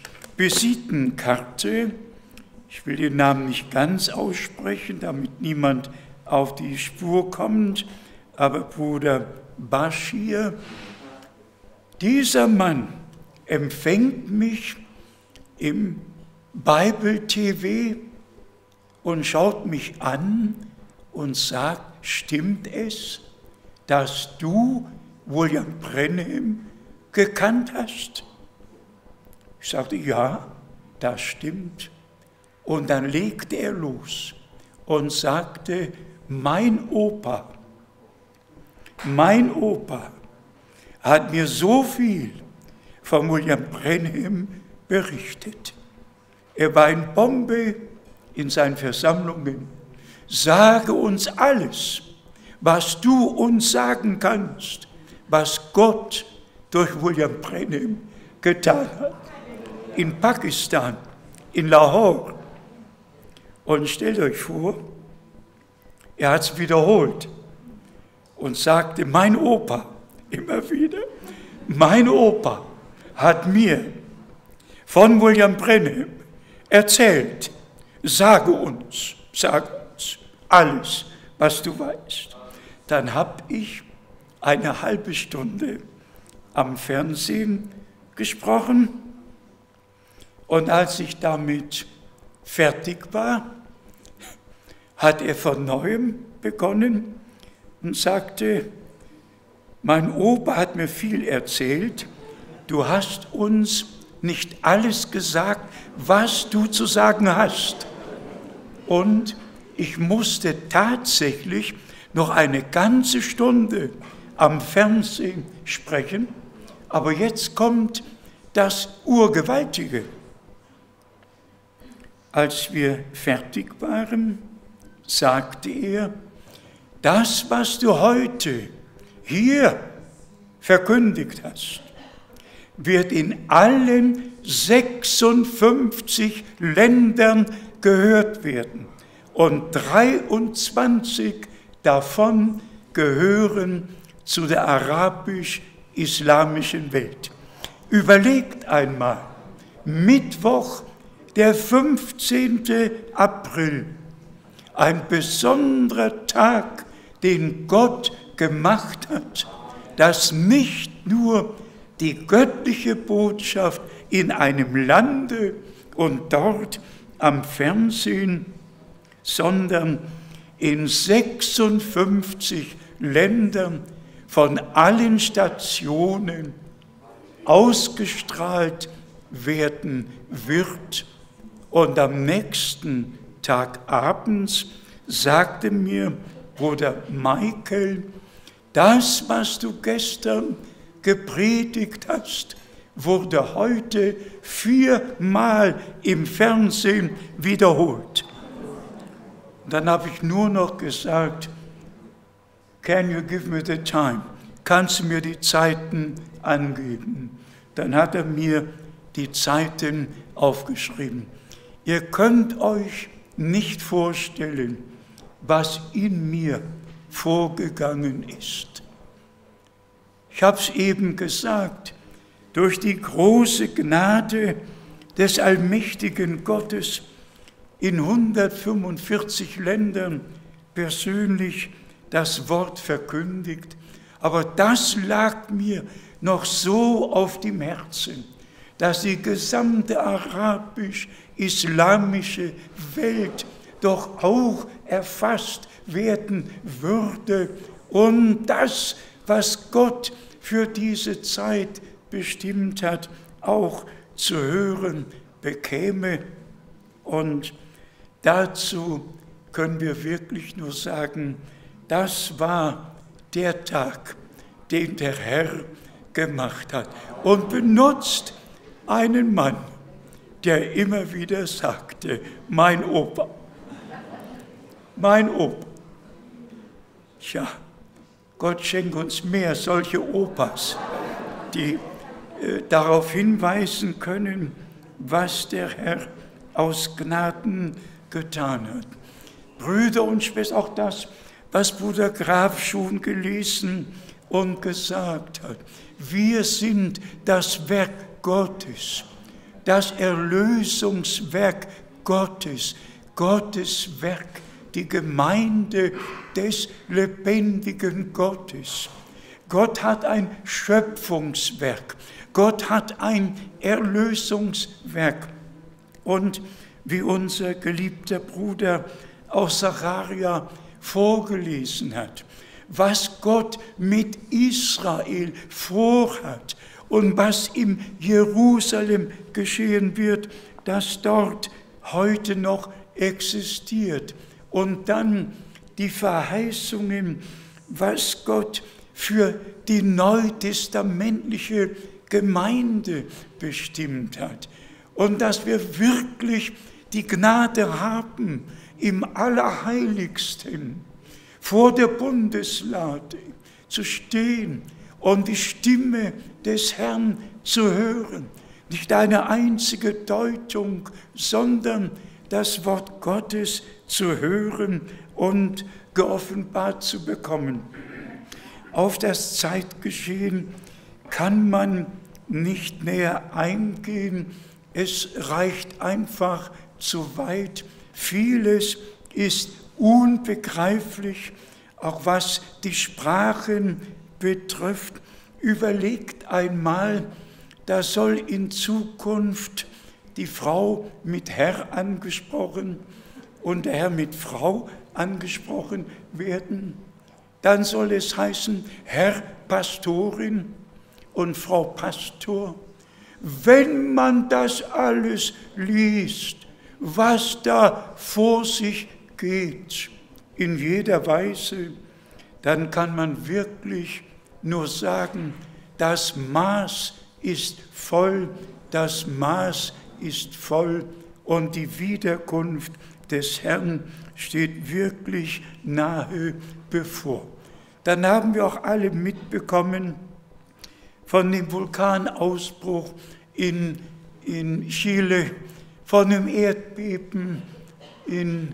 E: Visitenkarte, ich will den Namen nicht ganz aussprechen, damit niemand auf die Spur kommt, Aber Bruder Bashir, dieser Mann empfängt mich im Bible TV und schaut mich an und sagt, stimmt es, dass du William Branham gekannt hast? Ich sagte, ja, das stimmt. Und dann legte er los und sagte, mein Opa hat mir so viel von William Branham berichtet. Er war in Bombay in seinen Versammlungen. Sage uns alles, was du uns sagen kannst, was Gott durch William Branham getan hat. In Pakistan, in Lahore. Und stellt euch vor, er hat es wiederholt und sagte, mein Opa, immer wieder, mein Opa hat mir von William Branham erzählt, sage uns alles, was du weißt. Dann habe ich eine halbe Stunde am Fernsehen gesprochen und als ich damit fertig war, hat er von Neuem begonnen und sagte, mein Opa hat mir viel erzählt, du hast uns nicht alles gesagt, was du zu sagen hast. Und ich musste tatsächlich noch eine ganze Stunde am Fernsehen sprechen, aber jetzt kommt das Urgewaltige. Als wir fertig waren, sagte er, das, was du heute hier verkündigt hast, wird in allen 56 Ländern gehört werden. Und 23 davon gehören zu der arabisch-islamischen Welt. Überlegt einmal, Mittwoch, der 15. April, ein besonderer Tag, den Gott gemacht hat, dass nicht nur die göttliche Botschaft in einem Lande und dort am Fernsehen, sondern in 56 Ländern von allen Stationen ausgestrahlt werden wird. Und am nächsten Tag abends sagte mir Bruder Michael, das, was du gestern gepredigt hast, wurde heute 4-mal im Fernsehen wiederholt. Und dann habe ich nur noch gesagt, can you give me the time? Kannst du mir die Zeiten angeben? Dann hat er mir die Zeiten aufgeschrieben. Ihr könnt euch nicht vorstellen, was in mir vorgegangen ist. Ich habe es eben gesagt, durch die große Gnade des allmächtigen Gottes in 145 Ländern persönlich das Wort verkündigt. Aber das lag mir noch so auf dem Herzen, dass die gesamte arabisch-islamische Welt doch auch erfasst werden würde und das, was Gott für diese Zeit bestimmt hat, auch zu hören bekäme. Und dazu können wir wirklich nur sagen, das war der Tag, den der Herr gemacht hat und benutzt einen Mann, der immer wieder sagte, mein Opa, mein Opa. Tja, Gott schenkt uns mehr solche Opas, die darauf hinweisen können, was der Herr aus Gnaden getan hat. Brüder und Schwestern, auch das, was Bruder Graf schon gelesen und gesagt hat. Wir sind das Werk Gottes, das Erlösungswerk Gottes, Gottes Werk die Gemeinde des lebendigen Gottes. Gott hat ein Schöpfungswerk. Gott hat ein Erlösungswerk. Und wie unser geliebter Bruder aus Sacharja vorgelesen hat, was Gott mit Israel vorhat und was in Jerusalem geschehen wird, das dort heute noch existiert. Und dann die Verheißungen, was Gott für die neutestamentliche Gemeinde bestimmt hat. Und dass wir wirklich die Gnade haben, im Allerheiligsten vor der Bundeslade zu stehen und die Stimme des Herrn zu hören. Nicht eine einzige Deutung, sondern das Wort Gottes zu hören und geoffenbart zu bekommen. Auf das Zeitgeschehen kann man nicht näher eingehen. Es reicht einfach zu weit. Vieles ist unbegreiflich, auch was die Sprachen betrifft. Überlegt einmal, da soll in Zukunft die Frau mit Herr angesprochen und der Herr mit Frau angesprochen werden. Dann soll es heißen, Herr Pastorin und Frau Pastor. Wenn man das alles liest, was da vor sich geht, in jeder Weise, dann kann man wirklich nur sagen, das Maß ist voll, das Maß ist voll und die Wiederkunft des Herrn steht wirklich nahe bevor. Dann haben wir auch alle mitbekommen von dem Vulkanausbruch in Chile, von dem Erdbeben in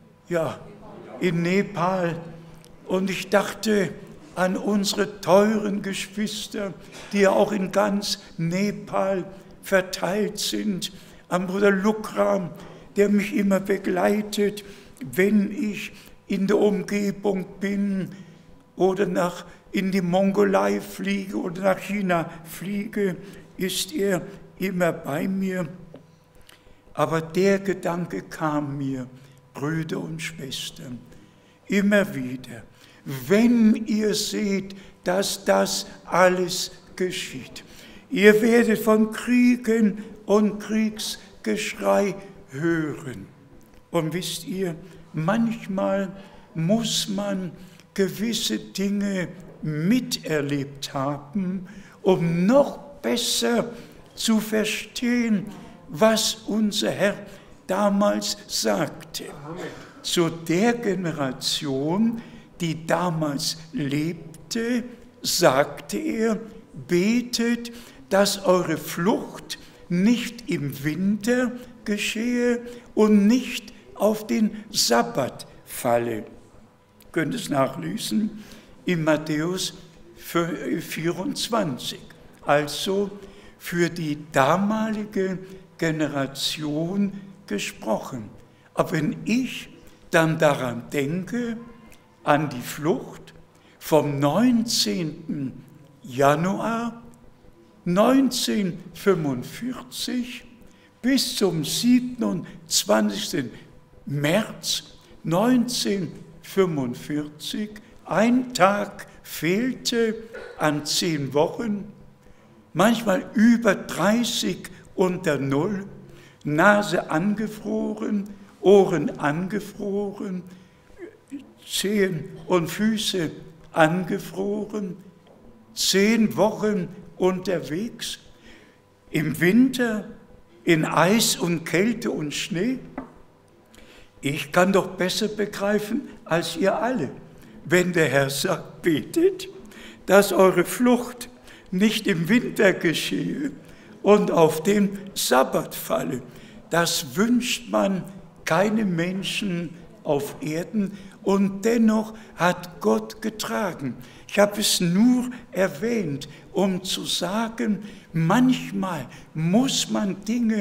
E: Nepal. Und ich dachte an unsere teuren Geschwister, die ja auch in ganz Nepal verteilt sind, an Bruder Lukram, der mich immer begleitet, wenn ich in der Umgebung bin oder in die Mongolei fliege oder nach China fliege, ist er immer bei mir. Aber der Gedanke kam mir, Brüder und Schwestern, immer wieder, wenn ihr seht, dass das alles geschieht, ihr werdet von Kriegen und Kriegsgeschrei hören. Und wisst ihr, manchmal muss man gewisse Dinge miterlebt haben, um noch besser zu verstehen, was unser Herr damals sagte. Zu der Generation, die damals lebte, sagte er, betet, dass eure Flucht nicht im Winter geschehe und nicht auf den Sabbat falle. Ihr könnt es nachlesen in Matthäus 24. Also für die damalige Generation gesprochen. Aber wenn ich dann daran denke, an die Flucht vom 19. Januar 1945 bis zum 27. März 1945, ein Tag fehlte an 10 Wochen, manchmal über 30 unter Null, Nase angefroren, Ohren angefroren, Zehen und Füße angefroren, 10 Wochen unterwegs, im Winter, in Eis und Kälte und Schnee. Ich kann doch besser begreifen als ihr alle, wenn der Herr sagt, betet, dass eure Flucht nicht im Winter geschehe und auf den Sabbat falle. Das wünscht man keinem Menschen auf Erden und dennoch hat Gott getragen. Ich habe es nur erwähnt, um zu sagen, manchmal muss man Dinge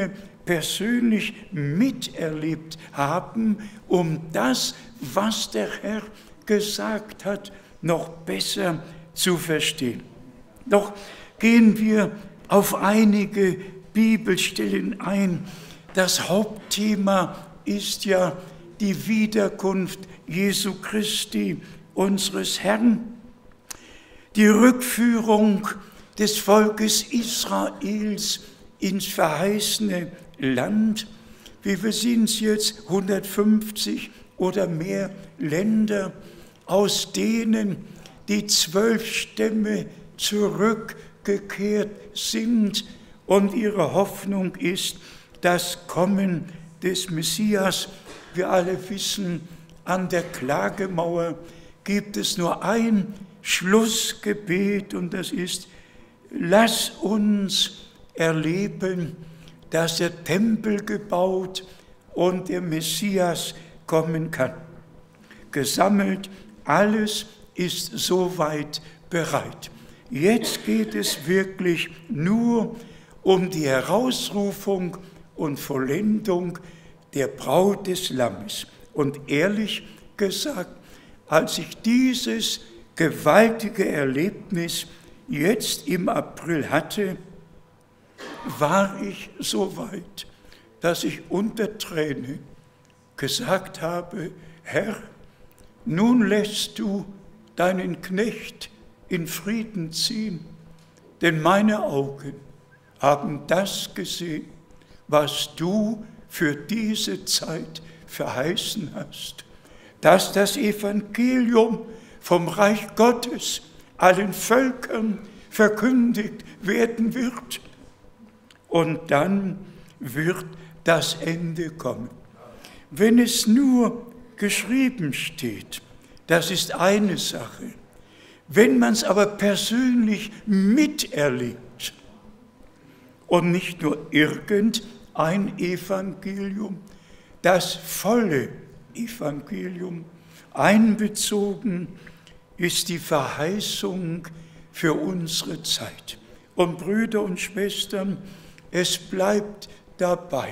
E: persönlich miterlebt haben, um das, was der Herr gesagt hat, noch besser zu verstehen. Doch gehen wir auf einige Bibelstellen ein. Das Hauptthema ist ja die Wiederkunft Jesu Christi, unseres Herrn, die Rückführung des Volkes Israels ins verheißene Land. Wie wir sehen es jetzt, 150 oder mehr Länder, aus denen die 12 Stämme zurückgekehrt sind, und ihre Hoffnung ist das Kommen des Messias. Wir alle wissen, an der Klagemauer gibt es nur ein Schlussgebet, und das ist: Lass uns erleben, dass der Tempel gebaut und der Messias kommen kann. Gesammelt, alles ist soweit bereit. Jetzt geht es wirklich nur um die Herausrufung und Vollendung der Braut des Lammes. Und ehrlich gesagt, als ich dieses gewaltige Erlebnis jetzt im April hatte, war ich so weit, dass ich unter Tränen gesagt habe: Herr, nun lässt du deinen Knecht in Frieden ziehen, denn meine Augen haben das gesehen, was du für diese Zeit verheißen hast, dass das Evangelium vom Reich Gottes allen Völkern verkündigt werden wird. Und dann wird das Ende kommen. Wenn es nur geschrieben steht, das ist eine Sache. Wenn man es aber persönlich miterlebt und nicht nur irgendein Evangelium, das volle Evangelium, einbezogen ist die Verheißung für unsere Zeit. Und Brüder und Schwestern, es bleibt dabei.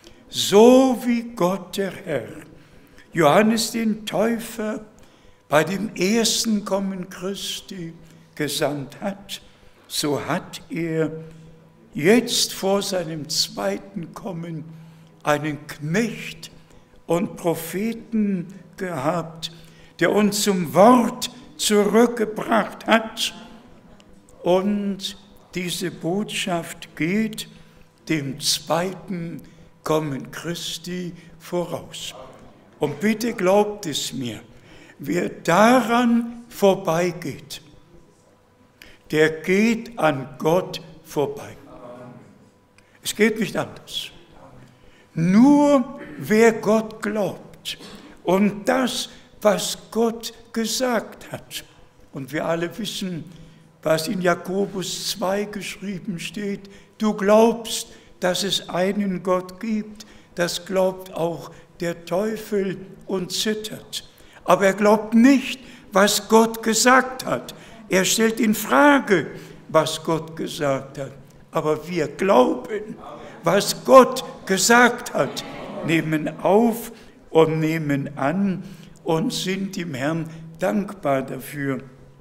E: So wie Gott der Herr Johannes den Täufer bei dem ersten Kommen Christi gesandt hat, so hat er jetzt vor seinem zweiten Kommen einen Knecht und Propheten gehabt, der uns zum Wort zurückgebracht hat. Und diese Botschaft geht dem zweiten Kommen Christi voraus. Und bitte glaubt es mir, wer daran vorbeigeht, der geht an Gott vorbei. Es geht nicht anders. Nur wer Gott glaubt und das, was Gott gesagt hat, und wir alle wissen, was in Jakobus 2 geschrieben steht: Du glaubst, dass es einen Gott gibt, das glaubt auch der Teufel und zittert. Aber er glaubt nicht, was Gott gesagt hat. Er stellt in Frage, was Gott gesagt hat. Aber wir glauben, was Gott gesagt hat, nehmen auf und nehmen an und sind dem Herrn dankbar dafür.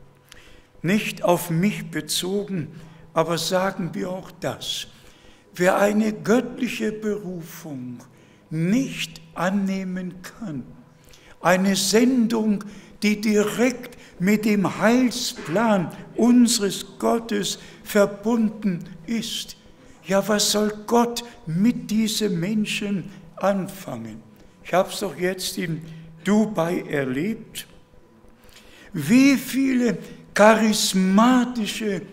E: Nicht auf mich bezogen, aber sagen wir auch das: Wer eine göttliche Berufung nicht annehmen kann, eine Sendung, die direkt mit dem Heilsplan unseres Gottes verbunden ist, ja, was soll Gott mit diesen Menschen anfangen? Ich habe es doch jetzt in Dubai erlebt, wie viele charismatische,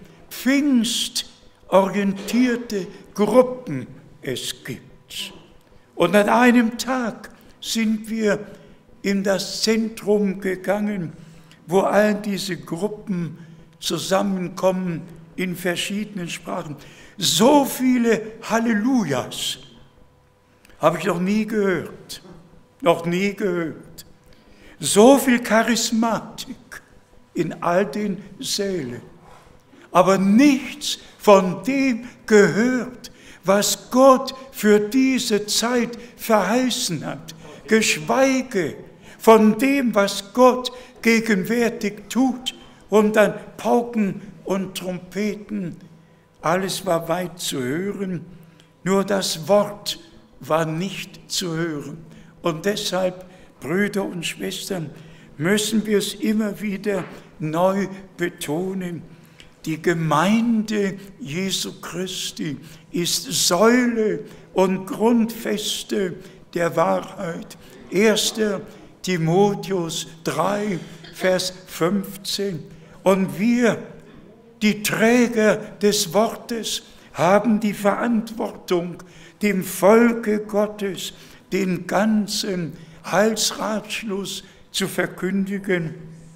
E: pfingstorientierte Gruppen es gibt. Und an einem Tag sind wir in das Zentrum gegangen, wo all diese Gruppen zusammenkommen in verschiedenen Sprachen. So viele Hallelujahs habe ich noch nie gehört. So viel Charismatik in all den Sälen. Aber nichts von dem gehört, was Gott für diese Zeit verheißen hat, geschweige von dem, was Gott gegenwärtig tut. Und dann Pauken und Trompeten, alles war weit zu hören, nur das Wort war nicht zu hören. Und deshalb, Brüder und Schwestern, müssen wir es immer wieder neu betonen. Die Gemeinde Jesu Christi ist Säule und Grundfeste der Wahrheit. 1. Timotheus 3, Vers 15. Und wir, die Träger des Wortes, haben die Verantwortung, dem Volke Gottes den ganzen Heilsratschluss zu verkündigen,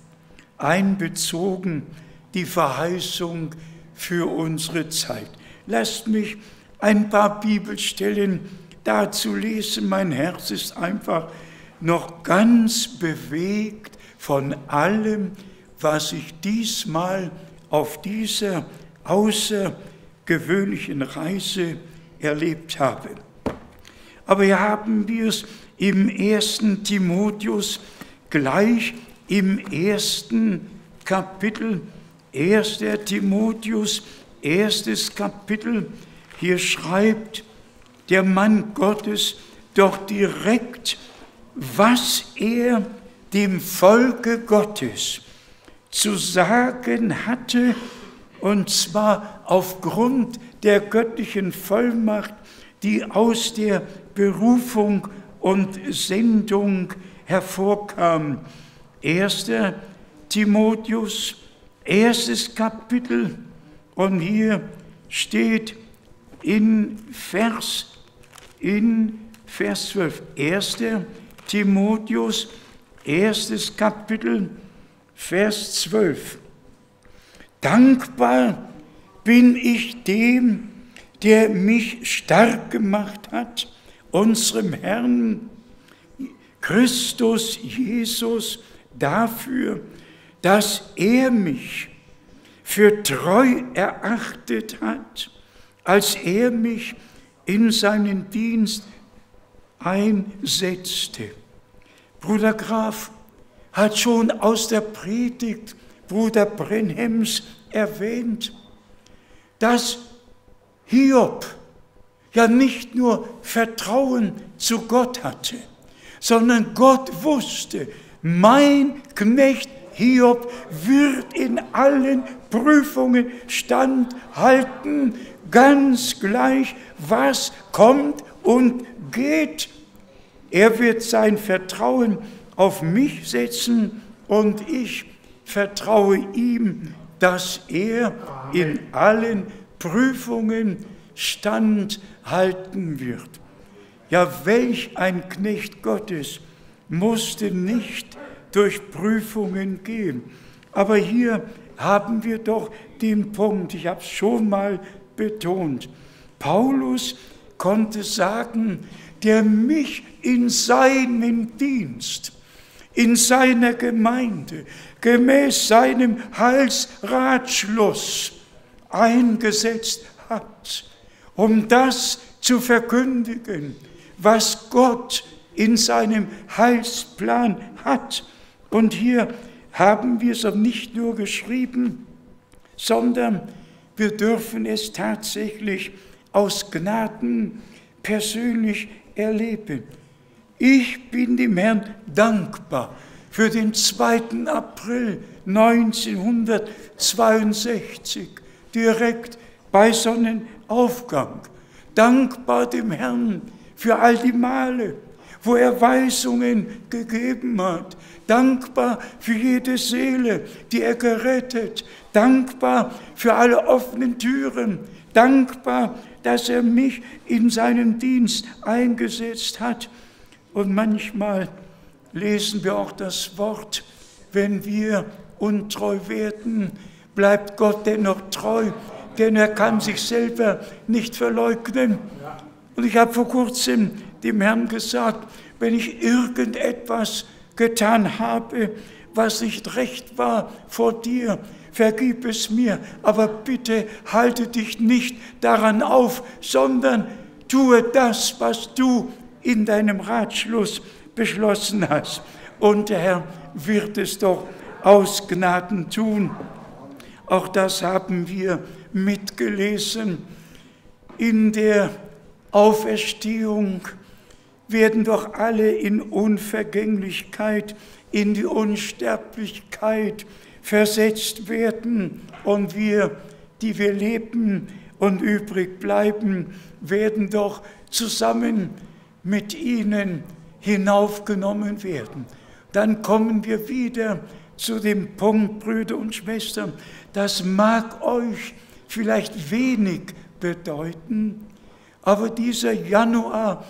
E: einbezogen die Verheißung für unsere Zeit. Lasst mich ein paar Bibelstellen dazu lesen. Mein Herz ist einfach noch ganz bewegt von allem, was ich diesmal auf dieser außergewöhnlichen Reise erlebt habe. Aber hier haben wir es im 1. Timotheus gleich im 1. Kapitel, 1. Timotheus, 1. Kapitel. Hier schreibt der Mann Gottes doch direkt, was er dem Volke Gottes zu sagen hatte, und zwar aufgrund der göttlichen Vollmacht, die aus der Berufung und Sendung hervorkam. 1. Timotheus, 1. Kapitel, und hier steht in Vers 12, 1. Timotheus, 1. Kapitel, Vers 12. Dankbar bin ich dem, der mich stark gemacht hat, unserem Herrn Christus Jesus, dafür, dass er mich für treu erachtet hat, als er mich in seinen Dienst einsetzte. Bruder Graf hat schon aus der Predigt Bruder Brenhems erwähnt, dass Hiob ja nicht nur Vertrauen zu Gott hatte, sondern Gott wusste, mein Knecht Hiob wird in allen Prüfungen standhalten, ganz gleich, was kommt und geht. Er wird sein Vertrauen auf mich setzen und ich vertraue ihm, dass er in allen Prüfungen standhalten wird. Ja, welch ein Knecht Gottes musste nicht durch Prüfungen gehen. Aber hier haben wir doch den Punkt, ich habe es schon mal betont. Paulus konnte sagen, der mich in seinen Dienst, in seiner Gemeinde, gemäß seinem Heilsratschluss eingesetzt hat, um das zu verkündigen, was Gott in seinem Heilsplan hat. Und hier haben wir es nicht nur geschrieben, sondern wir dürfen es tatsächlich aus Gnaden persönlich erleben. Ich bin dem Herrn dankbar für den 2. April 1962, direkt bei Sonnenaufgang. Dankbar dem Herrn für all die Male, wo er Weisungen gegeben hat. Dankbar für jede Seele, die er gerettet. Dankbar für alle offenen Türen. Dankbar, dass er mich in seinen Dienst eingesetzt hat. Und manchmal lesen wir auch das Wort, wenn wir untreu werden, bleibt Gott dennoch treu, denn er kann sich selber nicht verleugnen. Und ich habe vor kurzem dem Herrn gesagt, wenn ich irgendetwas getan habe, was nicht recht war vor dir, vergib es mir, aber bitte halte dich nicht daran auf, sondern tue das, was du in deinem Ratschluss beschlossen hast. Und der Herr wird es doch aus Gnaden tun. Auch das haben wir mitgelesen. In der Auferstehung werden doch alle in Unvergänglichkeit, in die Unsterblichkeit versetzt werden. Und wir, die wir leben und übrig bleiben, werden doch zusammen mit ihnen hinaufgenommen werden. Dann kommen wir wieder zu dem Punkt, Brüder und Schwestern, das mag euch vielleicht wenig bedeuten, aber dieser Januar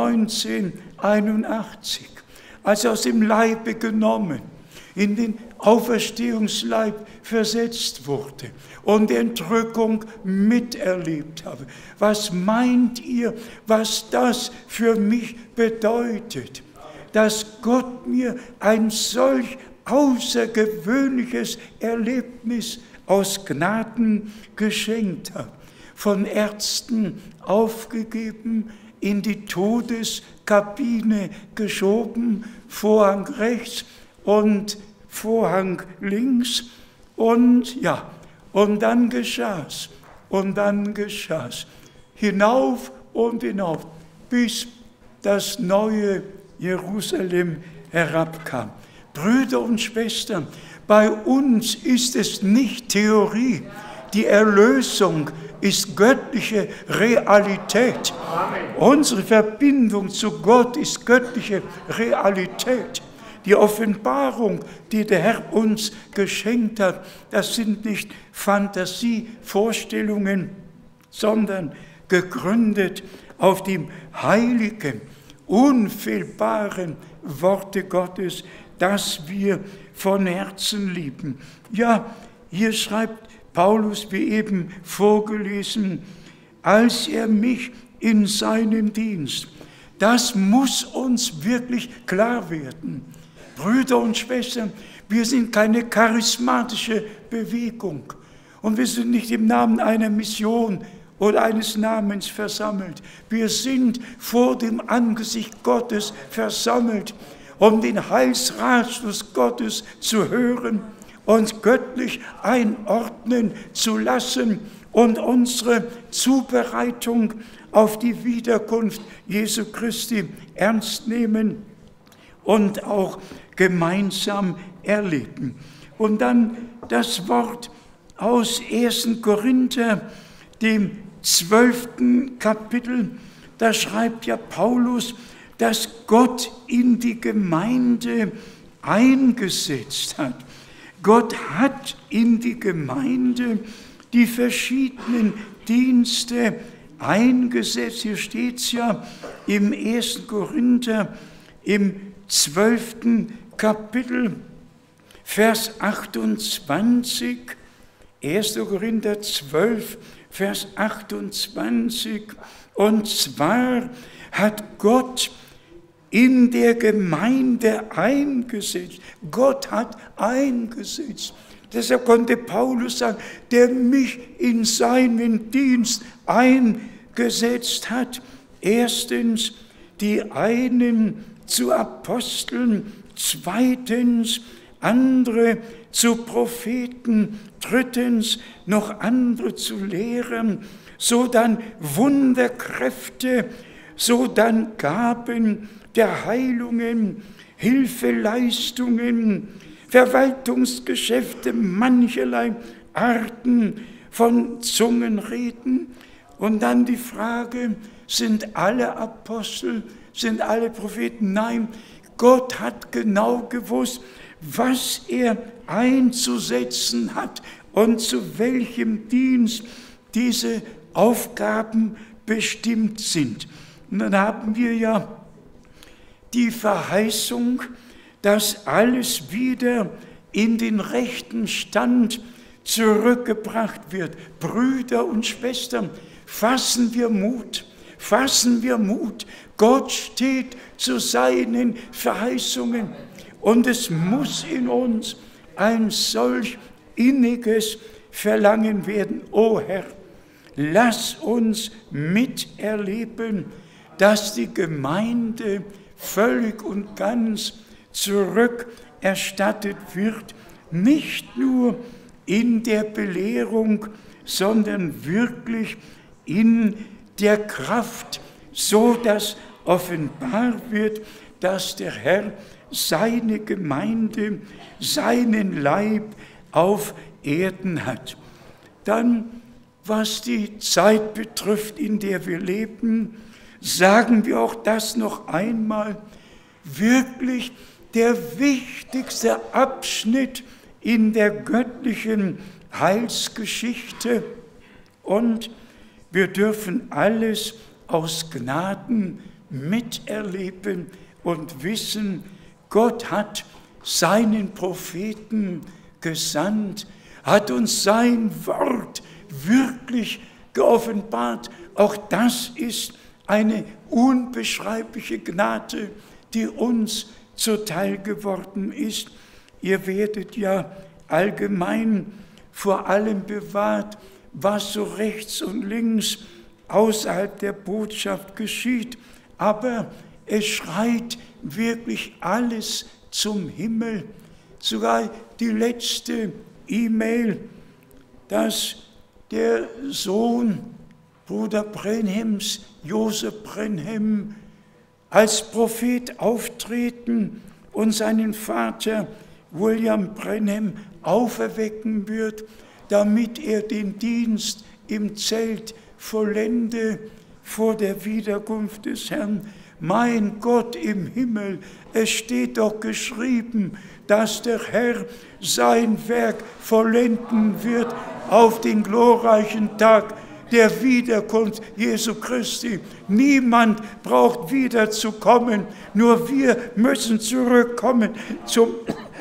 E: 1981, als er aus dem Leibe genommen, in den Auferstehungsleib versetzt wurde und die Entrückung miterlebt habe. Was meint ihr, was das für mich bedeutet? Dass Gott mir ein solch außergewöhnliches Erlebnis aus Gnaden geschenkt hat. Von Ärzten aufgegeben, in die Todeskabine geschoben, Vorhang rechts und Vorhang links. Und ja, und dann geschah's. Und dann geschah's. Hinauf und hinauf, bis das neue Jerusalem herabkam. Brüder und Schwestern, bei uns ist es nicht Theorie. Die Erlösung ist göttliche Realität. Amen. Unsere Verbindung zu Gott ist göttliche Realität. Die Offenbarung, die der Herr uns geschenkt hat, das sind nicht Fantasievorstellungen, sondern gegründet auf dem heiligen, unfehlbaren Worte Gottes, das wir von Herzen lieben. Ja, hier schreibt Paulus, wie eben vorgelesen, als er mich in seinen Dienst. Das muss uns wirklich klar werden. Brüder und Schwestern, wir sind keine charismatische Bewegung und wir sind nicht im Namen einer Mission oder eines Namens versammelt. Wir sind vor dem Angesicht Gottes versammelt, um den Heilsratschluss Gottes zu hören, uns göttlich einordnen zu lassen und unsere Zubereitung auf die Wiederkunft Jesu Christi ernst nehmen und auch gemeinsam erleben. Und dann das Wort aus 1. Korinther, dem 12. Kapitel, da schreibt ja Paulus, dass Gott in die Gemeinde eingesetzt hat. Gott hat in die Gemeinde die verschiedenen Dienste eingesetzt. Hier steht es ja im 1. Korinther, im 12. Kapitel, Vers 28, 1. Korinther 12, Vers 28, und zwar hat Gott in der Gemeinde eingesetzt. Gott hat eingesetzt. Deshalb konnte Paulus sagen, der mich in seinen Dienst eingesetzt hat. Erstens, die einen zu Aposteln, zweitens, andere zu Propheten, drittens, noch andere zu Lehrern, so dann Wunderkräfte, so dann Gaben der Heilungen, Hilfeleistungen, Verwaltungsgeschäfte mancherlei Arten von Zungenreden. Und dann die Frage, sind alle Apostel, sind alle Propheten? Nein, Gott hat genau gewusst, was er einzusetzen hat und zu welchem Dienst diese Aufgaben bestimmt sind. Und dann haben wir ja die Verheißung, dass alles wieder in den rechten Stand zurückgebracht wird. Brüder und Schwestern, fassen wir Mut, fassen wir Mut. Gott steht zu seinen Verheißungen und es muss in uns ein solch inniges Verlangen werden. O Herr, lass uns miterleben, dass die Gemeinde völlig und ganz zurückerstattet wird, nicht nur in der Belehrung, sondern wirklich in der Kraft, so dass offenbar wird, dass der Herr seine Gemeinde, seinen Leib auf Erden hat. Dann, was die Zeit betrifft, in der wir leben, sagen wir auch das noch einmal, wirklich der wichtigste Abschnitt in der göttlichen Heilsgeschichte, und wir dürfen alles aus Gnaden miterleben und wissen, Gott hat seinen Propheten gesandt, hat uns sein Wort wirklich geoffenbart. Auch das ist eine unbeschreibliche Gnade, die uns zuteil geworden ist. Ihr werdet ja allgemein vor allem bewahrt, was so rechts und links außerhalb der Botschaft geschieht. Aber es schreit wirklich alles zum Himmel. Sogar die letzte E-Mail, dass der Sohn Bruder Brenhams, Joseph Brenham, als Prophet auftreten und seinen Vater William Brenham auferwecken wird, damit er den Dienst im Zelt vollende vor der Wiederkunft des Herrn. Mein Gott im Himmel, es steht doch geschrieben, dass der Herr sein Werk vollenden wird auf den glorreichen Tag der Wiederkunft Jesu Christi. Niemand braucht wiederzukommen, nur wir müssen zurückkommen zum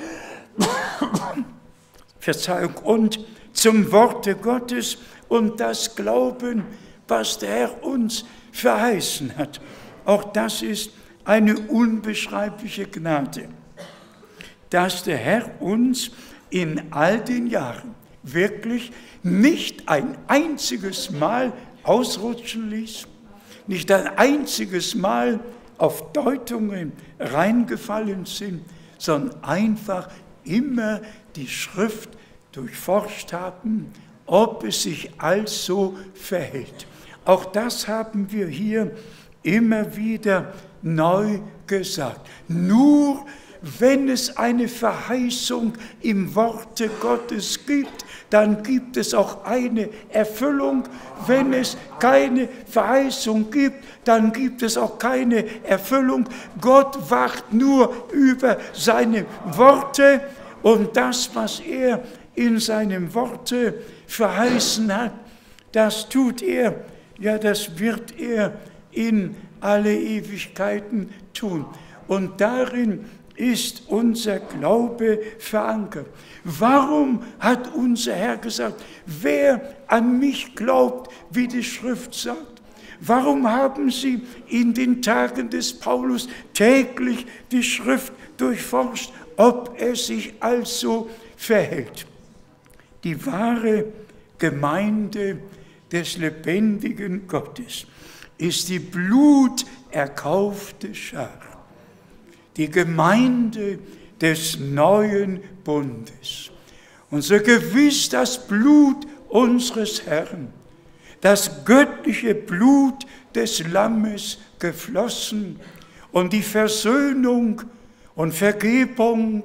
E: und zum Worte Gottes und das Glauben, was der Herr uns verheißen hat. Auch das ist eine unbeschreibliche Gnade, dass der Herr uns in all den Jahren wirklich nicht ein einziges Mal ausrutschen ließ, nicht ein einziges Mal auf Deutungen reingefallen sind, sondern einfach immer die Schrift durchforscht haben, ob es sich also verhält. Auch das haben wir hier immer wieder neu gesagt. Nur wenn es eine Verheißung im Worte Gottes gibt, dann gibt es auch eine Erfüllung. Wenn es keine Verheißung gibt, dann gibt es auch keine Erfüllung. Gott wacht nur über seine Worte, und das, was er in seinem Worte verheißen hat, das tut er, ja, das wird er in alle Ewigkeiten tun. Und darin ist unser Glaube verankert. Warum hat unser Herr gesagt, wer an mich glaubt, wie die Schrift sagt? Warum haben sie in den Tagen des Paulus täglich die Schrift durchforscht, ob es sich also verhält? Die wahre Gemeinde des lebendigen Gottes ist die bluterkaufte Schar, die Gemeinde des neuen Bundes. Und so gewiss das Blut unseres Herrn, das göttliche Blut des Lammes geflossen und die Versöhnung und Vergebung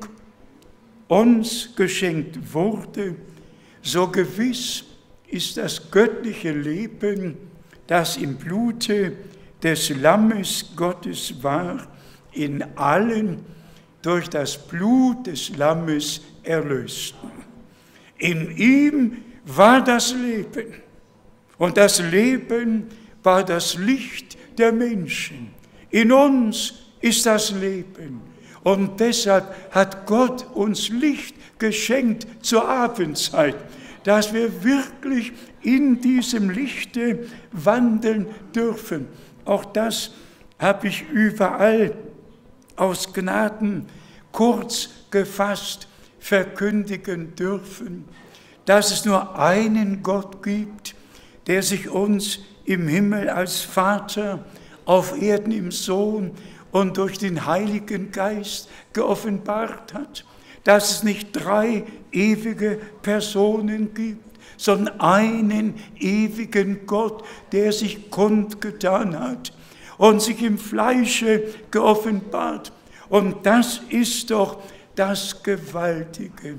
E: uns geschenkt wurde, so gewiss ist das göttliche Leben, das im Blute des Lammes Gottes war, in allen durch das Blut des Lammes erlösten. In ihm war das Leben, und das Leben war das Licht der Menschen. In uns ist das Leben, und deshalb hat Gott uns Licht geschenkt zur Abendzeit, dass wir wirklich in diesem Lichte wandeln dürfen. Auch das habe ich überall aus Gnaden kurz gefasst verkündigen dürfen, dass es nur einen Gott gibt, der sich uns im Himmel als Vater, auf Erden im Sohn und durch den Heiligen Geist geoffenbart hat, dass es nicht 3 ewige Personen gibt, sondern einen ewigen Gott, der sich kundgetan hat und sich im Fleische geoffenbart. Und das ist doch das Gewaltige.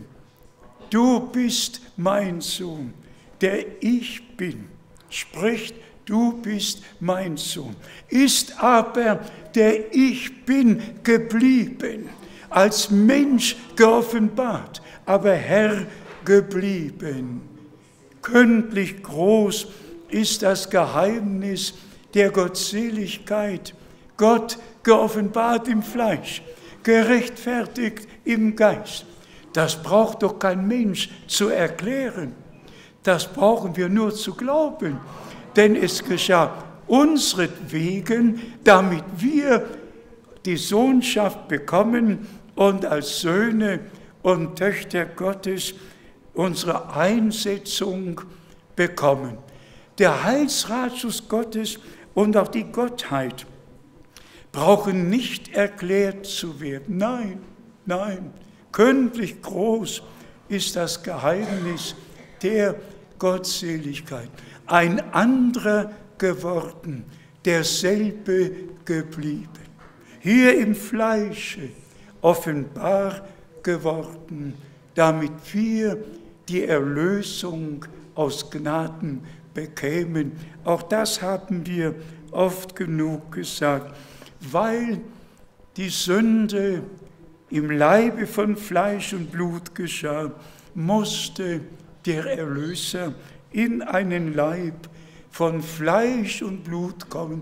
E: Du bist mein Sohn, der ich bin, spricht, du bist mein Sohn. Ist aber der Ich Bin geblieben, als Mensch geoffenbart, aber Herr geblieben. Kündlich groß ist das Geheimnis der Gottseligkeit. Gott geoffenbart im Fleisch, gerechtfertigt im Geist. Das braucht doch kein Mensch zu erklären. Das brauchen wir nur zu glauben. Denn es geschah unsretwegen, damit wir die Sohnschaft bekommen und als Söhne und Töchter Gottes unsere Einsetzung bekommen. Der Heilsratschluss Gottes und auch die Gottheit brauchen nicht erklärt zu werden. Nein, nein, kündlich groß ist das Geheimnis der Gottseligkeit. Ein anderer geworden, derselbe geblieben. Hier im Fleische offenbar geworden, damit wir die Erlösung aus Gnaden bekämen. Auch das haben wir oft genug gesagt, weil die Sünde im Leibe von Fleisch und Blut geschah, musste der Erlöser in einen Leib von Fleisch und Blut kommen,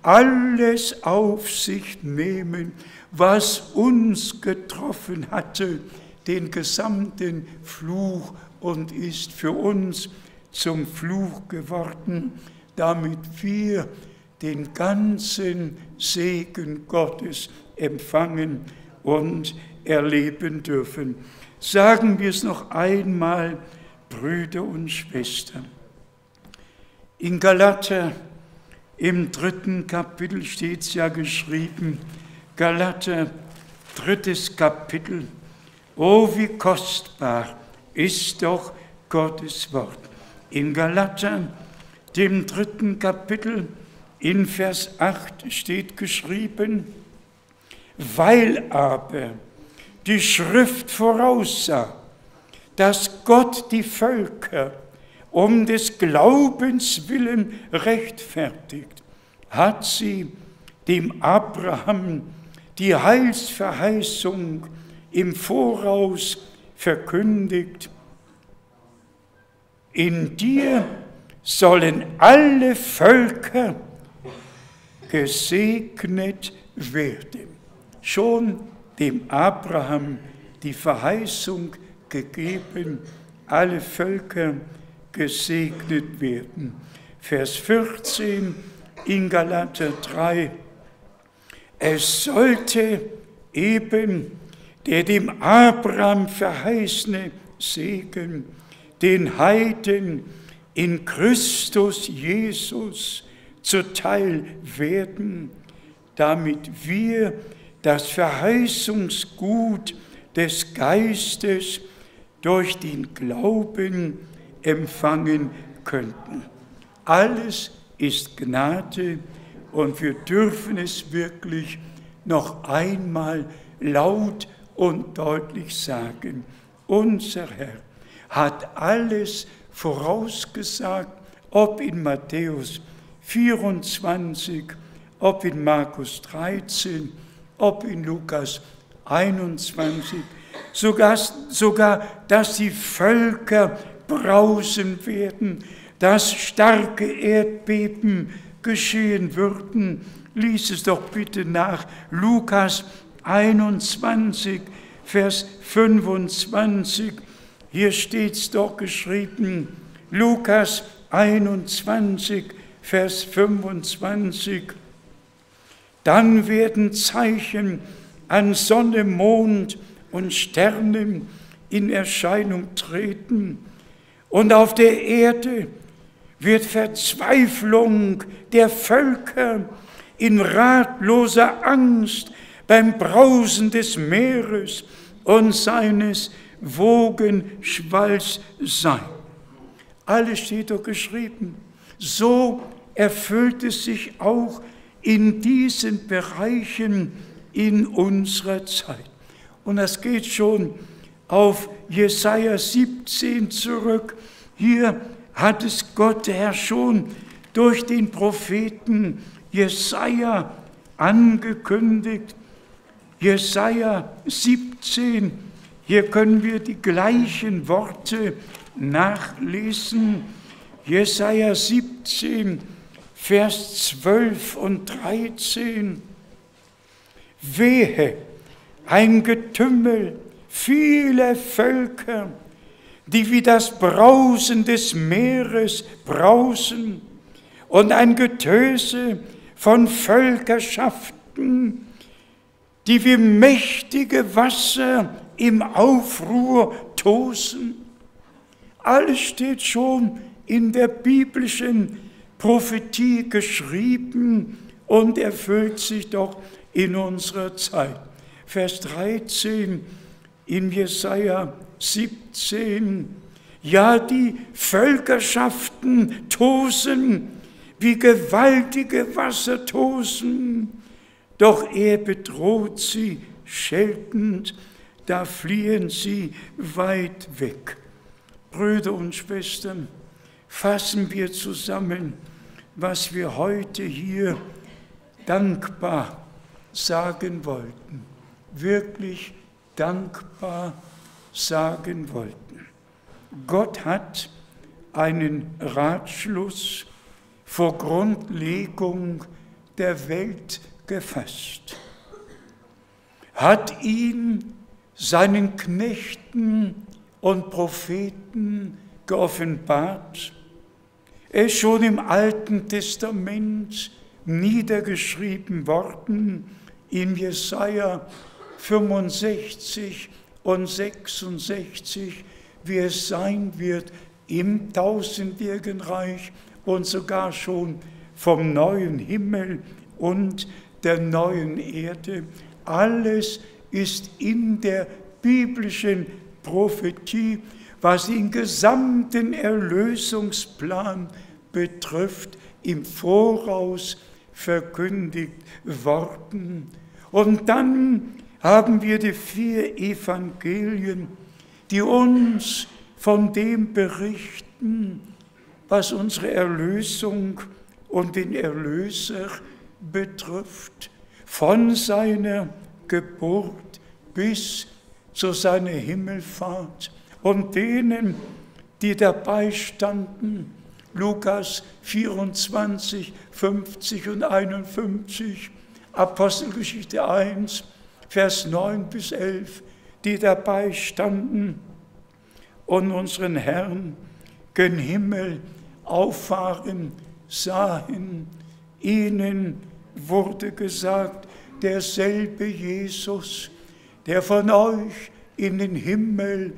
E: alles auf sich nehmen, was uns getroffen hatte, den gesamten Fluch, und ist für uns zum Fluch geworden, damit wir den ganzen Segen Gottes empfangen und erleben dürfen. Sagen wir es noch einmal, Brüder und Schwestern. In Galater, im 3. Kapitel steht es ja geschrieben, Galater, 3. Kapitel, oh, wie kostbar ist doch Gottes Wort. In Galater, dem 3. Kapitel, in Vers 8 steht geschrieben, weil aber die Schrift voraussah, dass Gott die Völker um des Glaubens willen rechtfertigt, hat sie dem Abraham die Heilsverheißung im Voraus verkündigt. In dir sollen alle Völker gesegnet werden. Schon dem Abraham die Verheißung gegeben, alle Völker gesegnet werden. Vers 14 in Galater 3. Es sollte eben der dem Abraham verheißene Segen den Heiden in Christus Jesus zuteil werden, damit wir das Verheißungsgut des Geistes durch den Glauben empfangen könnten. Alles ist Gnade und wir dürfen es wirklich noch einmal laut und deutlich sagen. Unser Herr hat alles vorausgesagt, ob in Matthäus 24, ob in Markus 13, ob in Lukas 21, sogar dass die Völker brausen werden, dass starke Erdbeben geschehen würden. Lies es doch bitte nach. Lukas 21, Vers 25. Hier steht es doch geschrieben. Lukas 21, Vers 25. Dann werden Zeichen an Sonne, Mond und Sternen in Erscheinung treten. Und auf der Erde wird Verzweiflung der Völker in ratloser Angst beim Brausen des Meeres und seines Wogenschwalls sein. Alles steht doch geschrieben. So erfüllt es sich auch in diesen Bereichen in unserer Zeit. Und das geht schon auf Jesaja 17 zurück. Hier hat es Gott, der Herr, schon durch den Propheten Jesaja angekündigt. Jesaja 17, hier können wir die gleichen Worte nachlesen. Jesaja 17, Vers 12 und 13. Wehe, ein Getümmel vieler Völker, die wie das Brausen des Meeres brausen, und ein Getöse von Völkerschaften, die wie mächtige Wasser im Aufruhr tosen. Alles steht schon in der biblischen Prophetie geschrieben und erfüllt sich doch in unserer Zeit. Vers 13 in Jesaja 17. Ja, die Völkerschaften tosen, wie gewaltige Wasser tosen, doch er bedroht sie scheltend, da fliehen sie weit weg. Brüder und Schwestern, fassen wir zusammen, was wir heute hier dankbar sagen wollten, wirklich dankbar sagen wollten. Gott hat einen Ratschluss vor Grundlegung der Welt gefasst, hat ihn seinen Knechten und Propheten geoffenbart. Er ist schon im Alten Testament niedergeschrieben worden, in Jesaja 65 und 66, wie es sein wird im tausendjährigen Reich und sogar schon vom neuen Himmel und der neuen Erde. Alles ist in der biblischen Prophetie, was den gesamten Erlösungsplan betrifft, im Voraus verkündigt worden. Und dann haben wir die 4 Evangelien, die uns von dem berichten, was unsere Erlösung und den Erlöser betrifft, von seiner Geburt bis zu seiner Himmelfahrt. Und denen, die dabei standen, Lukas 24, 50 und 51, Apostelgeschichte 1, Vers 9 bis 11, die dabei standen und unseren Herrn gen Himmel auffahren sahen. Ihnen wurde gesagt, derselbe Jesus, der von euch in den Himmel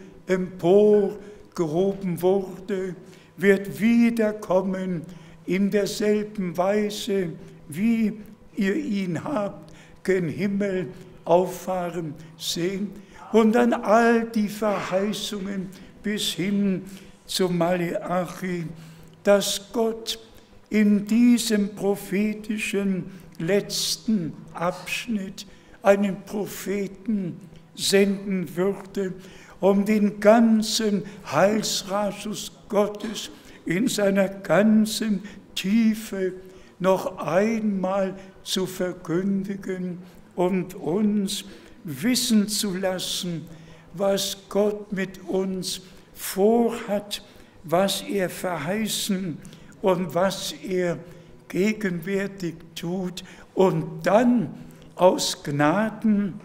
E: emporgehoben wurde, wird wiederkommen in derselben Weise, wie ihr ihn habt gen Himmel auffahren sehen. Und dann all die Verheißungen bis hin zu Maleachi, dass Gott in diesem prophetischen letzten Abschnitt einen Propheten senden würde, um den ganzen Heilsratschluss Gottes in seiner ganzen Tiefe noch einmal zu verkündigen und uns wissen zu lassen, was Gott mit uns vorhat, was er verheißen und was er gegenwärtig tut, und dann aus Gnaden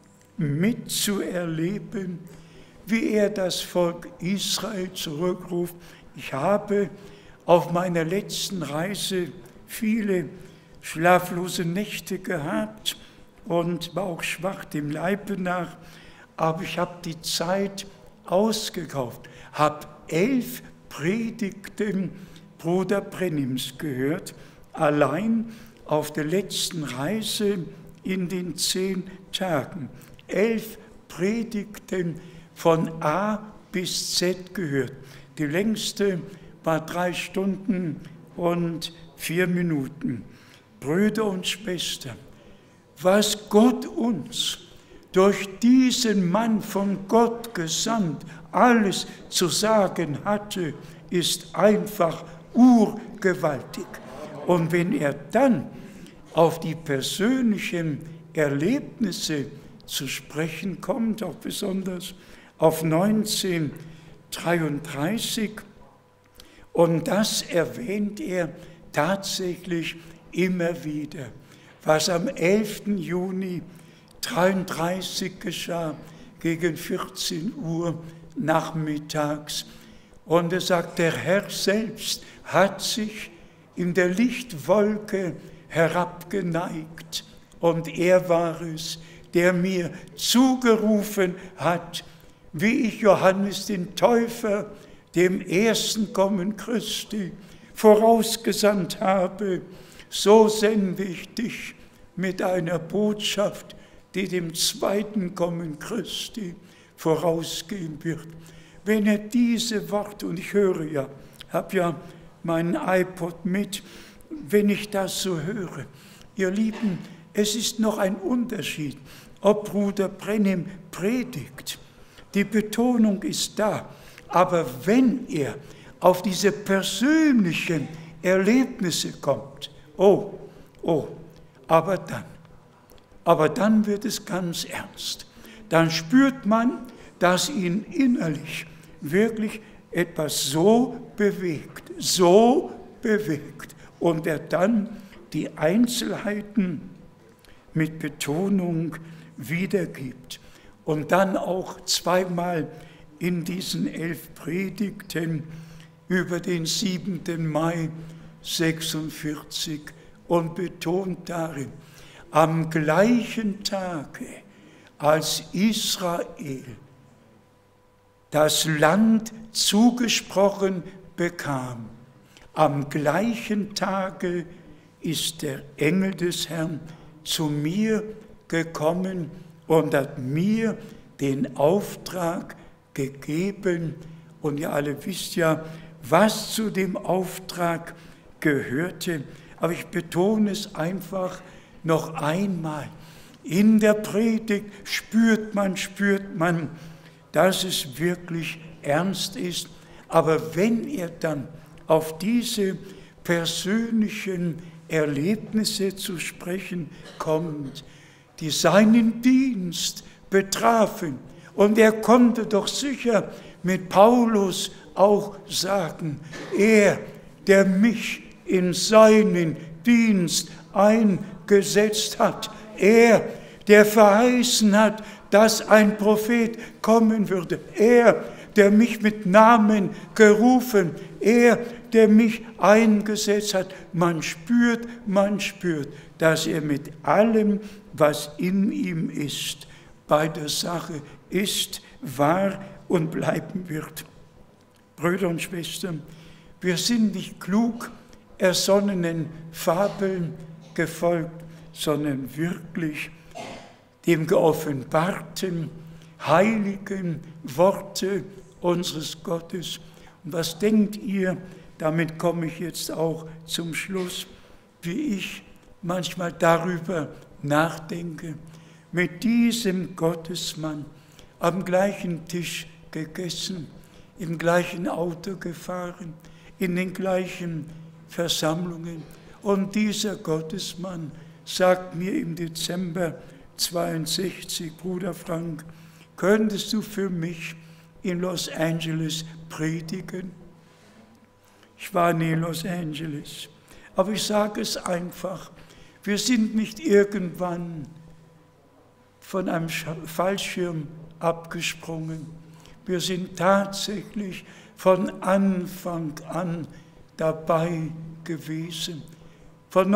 E: mitzuerleben, wie er das Volk Israel zurückruft. Ich habe auf meiner letzten Reise viele schlaflose Nächte gehabt und war auch schwach dem Leibe nach, aber ich habe die Zeit ausgekauft, habe 11 Predigten Bruder Brennims gehört, allein auf der letzten Reise in den 10 Tagen. 11 Predigten von A bis Z gehört. Die längste war 3 Stunden und 4 Minuten. Brüder und Schwestern, was Gott uns durch diesen Mann von Gott gesandt alles zu sagen hatte, ist einfach urgewaltig. Und wenn er dann auf die persönlichen Erlebnisse zu sprechen kommt, auch besonders auf 1933, und das erwähnt er tatsächlich immer wieder, was am 11. Juni 1933 geschah, gegen 14 Uhr nachmittags. Und er sagt, der Herr selbst hat sich in der Lichtwolke herabgeneigt und er war es, der mir zugerufen hat, wie ich Johannes den Täufer dem ersten Kommen Christi vorausgesandt habe, so sende ich dich mit einer Botschaft, die dem zweiten Kommen Christi vorausgehen wird. Wenn er diese Worte, und ich höre ja, habe ja meinen iPod mit, wenn ich das so höre, ihr Lieben, es ist noch ein Unterschied, ob Bruder Brennim predigt. Die Betonung ist da, aber wenn er auf diese persönlichen Erlebnisse kommt, aber dann wird es ganz ernst. Dann spürt man, dass ihn innerlich wirklich etwas so bewegt, und er dann die Einzelheiten mit Betonung wiedergibt. Und dann auch zweimal in diesen 11 Predigten über den 7. Mai 46 und betont darin, am gleichen Tage, als Israel das Land zugesprochen bekam, am gleichen Tage ist der Engel des Herrn zu mir gekommen und hat mir den Auftrag gegeben. Und ihr alle wisst ja, was zu dem Auftrag gehörte. Aber ich betone es einfach noch einmal. In der Predigt spürt man, dass es wirklich ernst ist. Aber wenn er dann auf diese persönlichen Erlebnisse zu sprechen kommt, die seinen Dienst betrafen, und er konnte doch sicher mit Paulus auch sagen, er, der mich in seinen Dienst eingesetzt hat, er, der verheißen hat, dass ein Prophet kommen würde, er, der mich mit Namen gerufen, er, der mich eingesetzt hat. Man spürt, dass er mit allem, was in ihm ist, bei der Sache ist, war und bleiben wird. Brüder und Schwestern, wir sind nicht klug ersonnenen Fabeln gefolgt, sondern wirklich dem geoffenbarten, heiligen Worte unseres Gottes. Und was denkt ihr, damit komme ich jetzt auch zum Schluss, wie ich manchmal darüber nachdenke, mit diesem Gottesmann am gleichen Tisch gegessen, im gleichen Auto gefahren, in den gleichen Versammlungen. Und dieser Gottesmann sagt mir im Dezember 62, Bruder Frank, könntest du für mich in Los Angeles predigen? Ich war nie in Los Angeles, aber ich sage es einfach, wir sind nicht irgendwann von einem Fallschirm abgesprungen. Wir sind tatsächlich von Anfang an dabei gewesen, von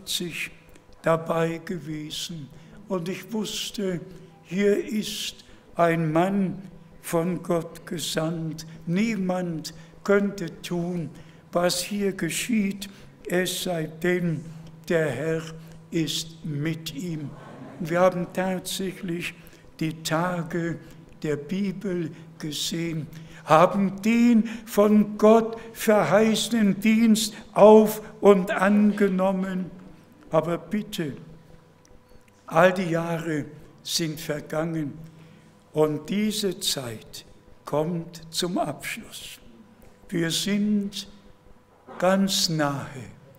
E: 1955 dabei gewesen. Und ich wusste, hier ist ein Mann von Gott gesandt. Niemand könnte tun, was hier geschieht, es sei denn, der Herr ist mit ihm. Wir haben tatsächlich die Tage der Bibel gesehen, haben den von Gott verheißenen Dienst auf und angenommen. Aber bitte, all die Jahre sind vergangen und diese Zeit kommt zum Abschluss. Wir sind ganz nahe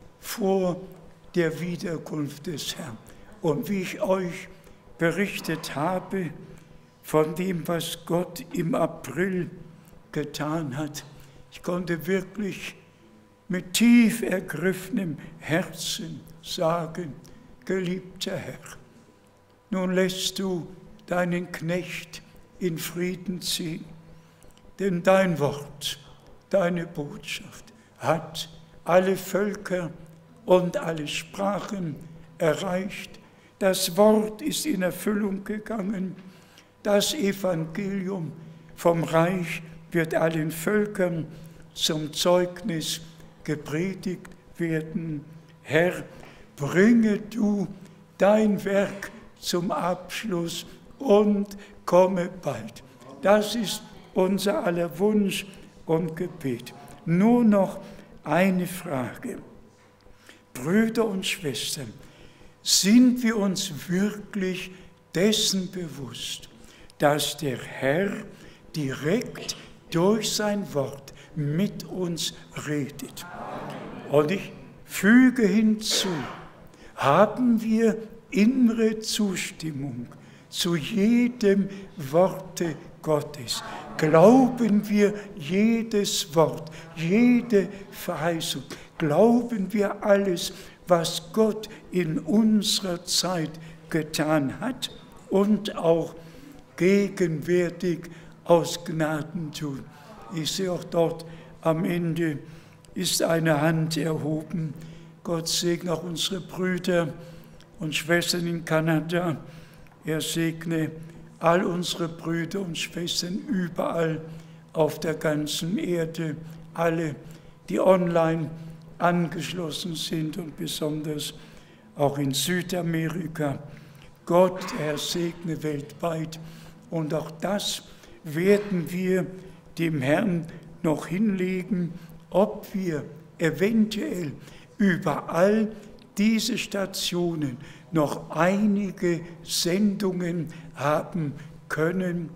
E: vor der Wiederkunft des Herrn. Und wie ich euch berichtet habe von dem, was Gott im April getan hat, ich konnte wirklich mit tief ergriffenem Herzen sagen, geliebter Herr, nun lässt du deinen Knecht in Frieden ziehen, denn dein Wort, deine Botschaft hat alle Völker und alle Sprachen erreicht. Das Wort ist in Erfüllung gegangen. Das Evangelium vom Reich wird allen Völkern zum Zeugnis gepredigt werden. Herr, bringe du dein Werk zum Abschluss und komme bald. Das ist unser aller Wunsch und Gebet. Nur noch eine Frage. Brüder und Schwestern, sind wir uns wirklich dessen bewusst, dass der Herr direkt durch sein Wort mit uns redet? Und ich füge hinzu, haben wir innere Zustimmung zu jedem Worte Gottes? Glauben wir jedes Wort, jede Verheißung? Glauben wir alles, was Gott in unserer Zeit getan hat und auch gegenwärtig aus Gnaden tut? Ich sehe auch dort am Ende ist eine Hand erhoben. Gott segne auch unsere Brüder und Schwestern in Kanada. Er segne all unsere Brüder und Schwestern überall auf der ganzen Erde, alle, die online angeschlossen sind und besonders auch in Südamerika. Gott, Herr, segne weltweit. Und auch das werden wir dem Herrn noch hinlegen, ob wir eventuell über all diese Stationen noch einige Sendungen haben können.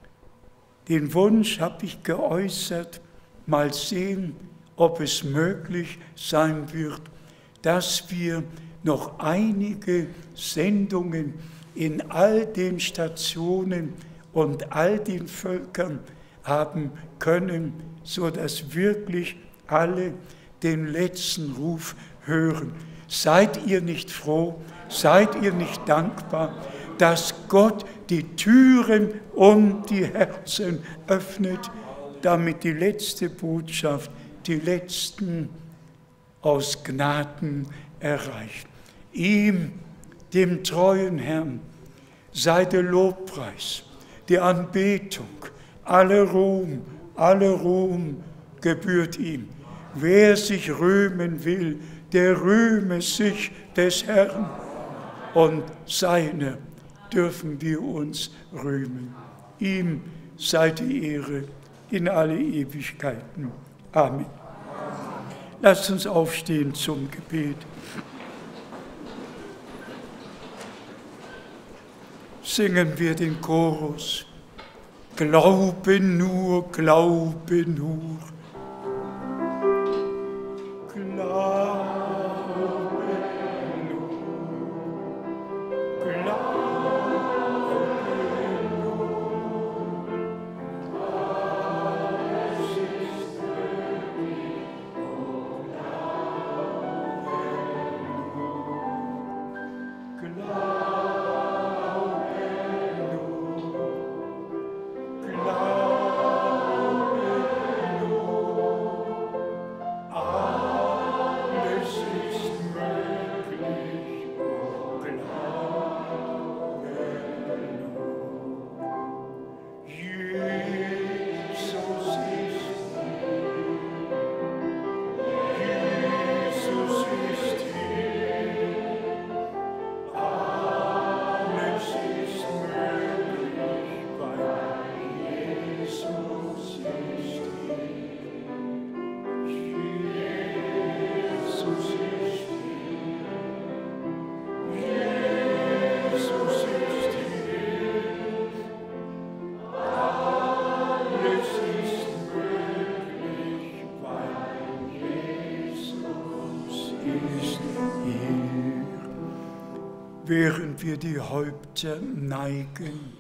E: Den Wunsch habe ich geäußert, mal sehen, ob es möglich sein wird, dass wir noch einige Sendungen in all den Stationen und all den Völkern haben können, sodass wirklich alle den letzten Ruf hören. Seid ihr nicht froh, seid ihr nicht dankbar, dass Gott die Türen und die Herzen öffnet, damit die letzte Botschaft, die letzten aus Gnaden erreicht. Ihm, dem treuen Herrn, sei der Lobpreis, die Anbetung, alle Ruhm gebührt ihm. Wer sich rühmen will, der rühme sich des Herrn, und seiner dürfen wir uns rühmen. Ihm sei die Ehre in alle Ewigkeiten. Amen. Lasst uns aufstehen zum Gebet. Singen wir den Chorus. Glaube nur, glaube nur.
A: Glaube
E: ist hier. Während wir die Häupter neigen,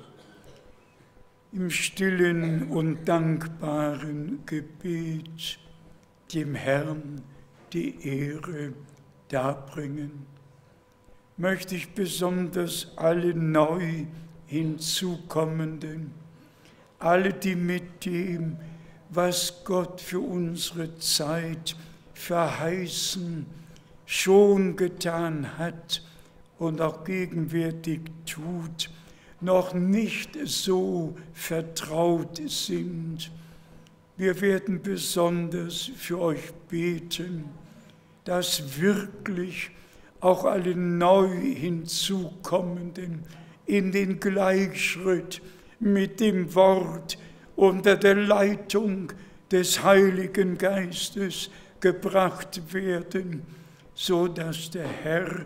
E: im stillen und dankbaren Gebet dem Herrn die Ehre darbringen, möchte ich besonders alle neu hinzukommenden, alle, die mit dem, was Gott für unsere Zeit verheißen, schon getan hat und auch gegenwärtig tut, noch nicht so vertraut sind. Wir werden besonders für euch beten, dass wirklich auch alle neu hinzukommenden in den Gleichschritt mit dem Wort unter der Leitung des Heiligen Geistes gebracht werden, so dass der Herr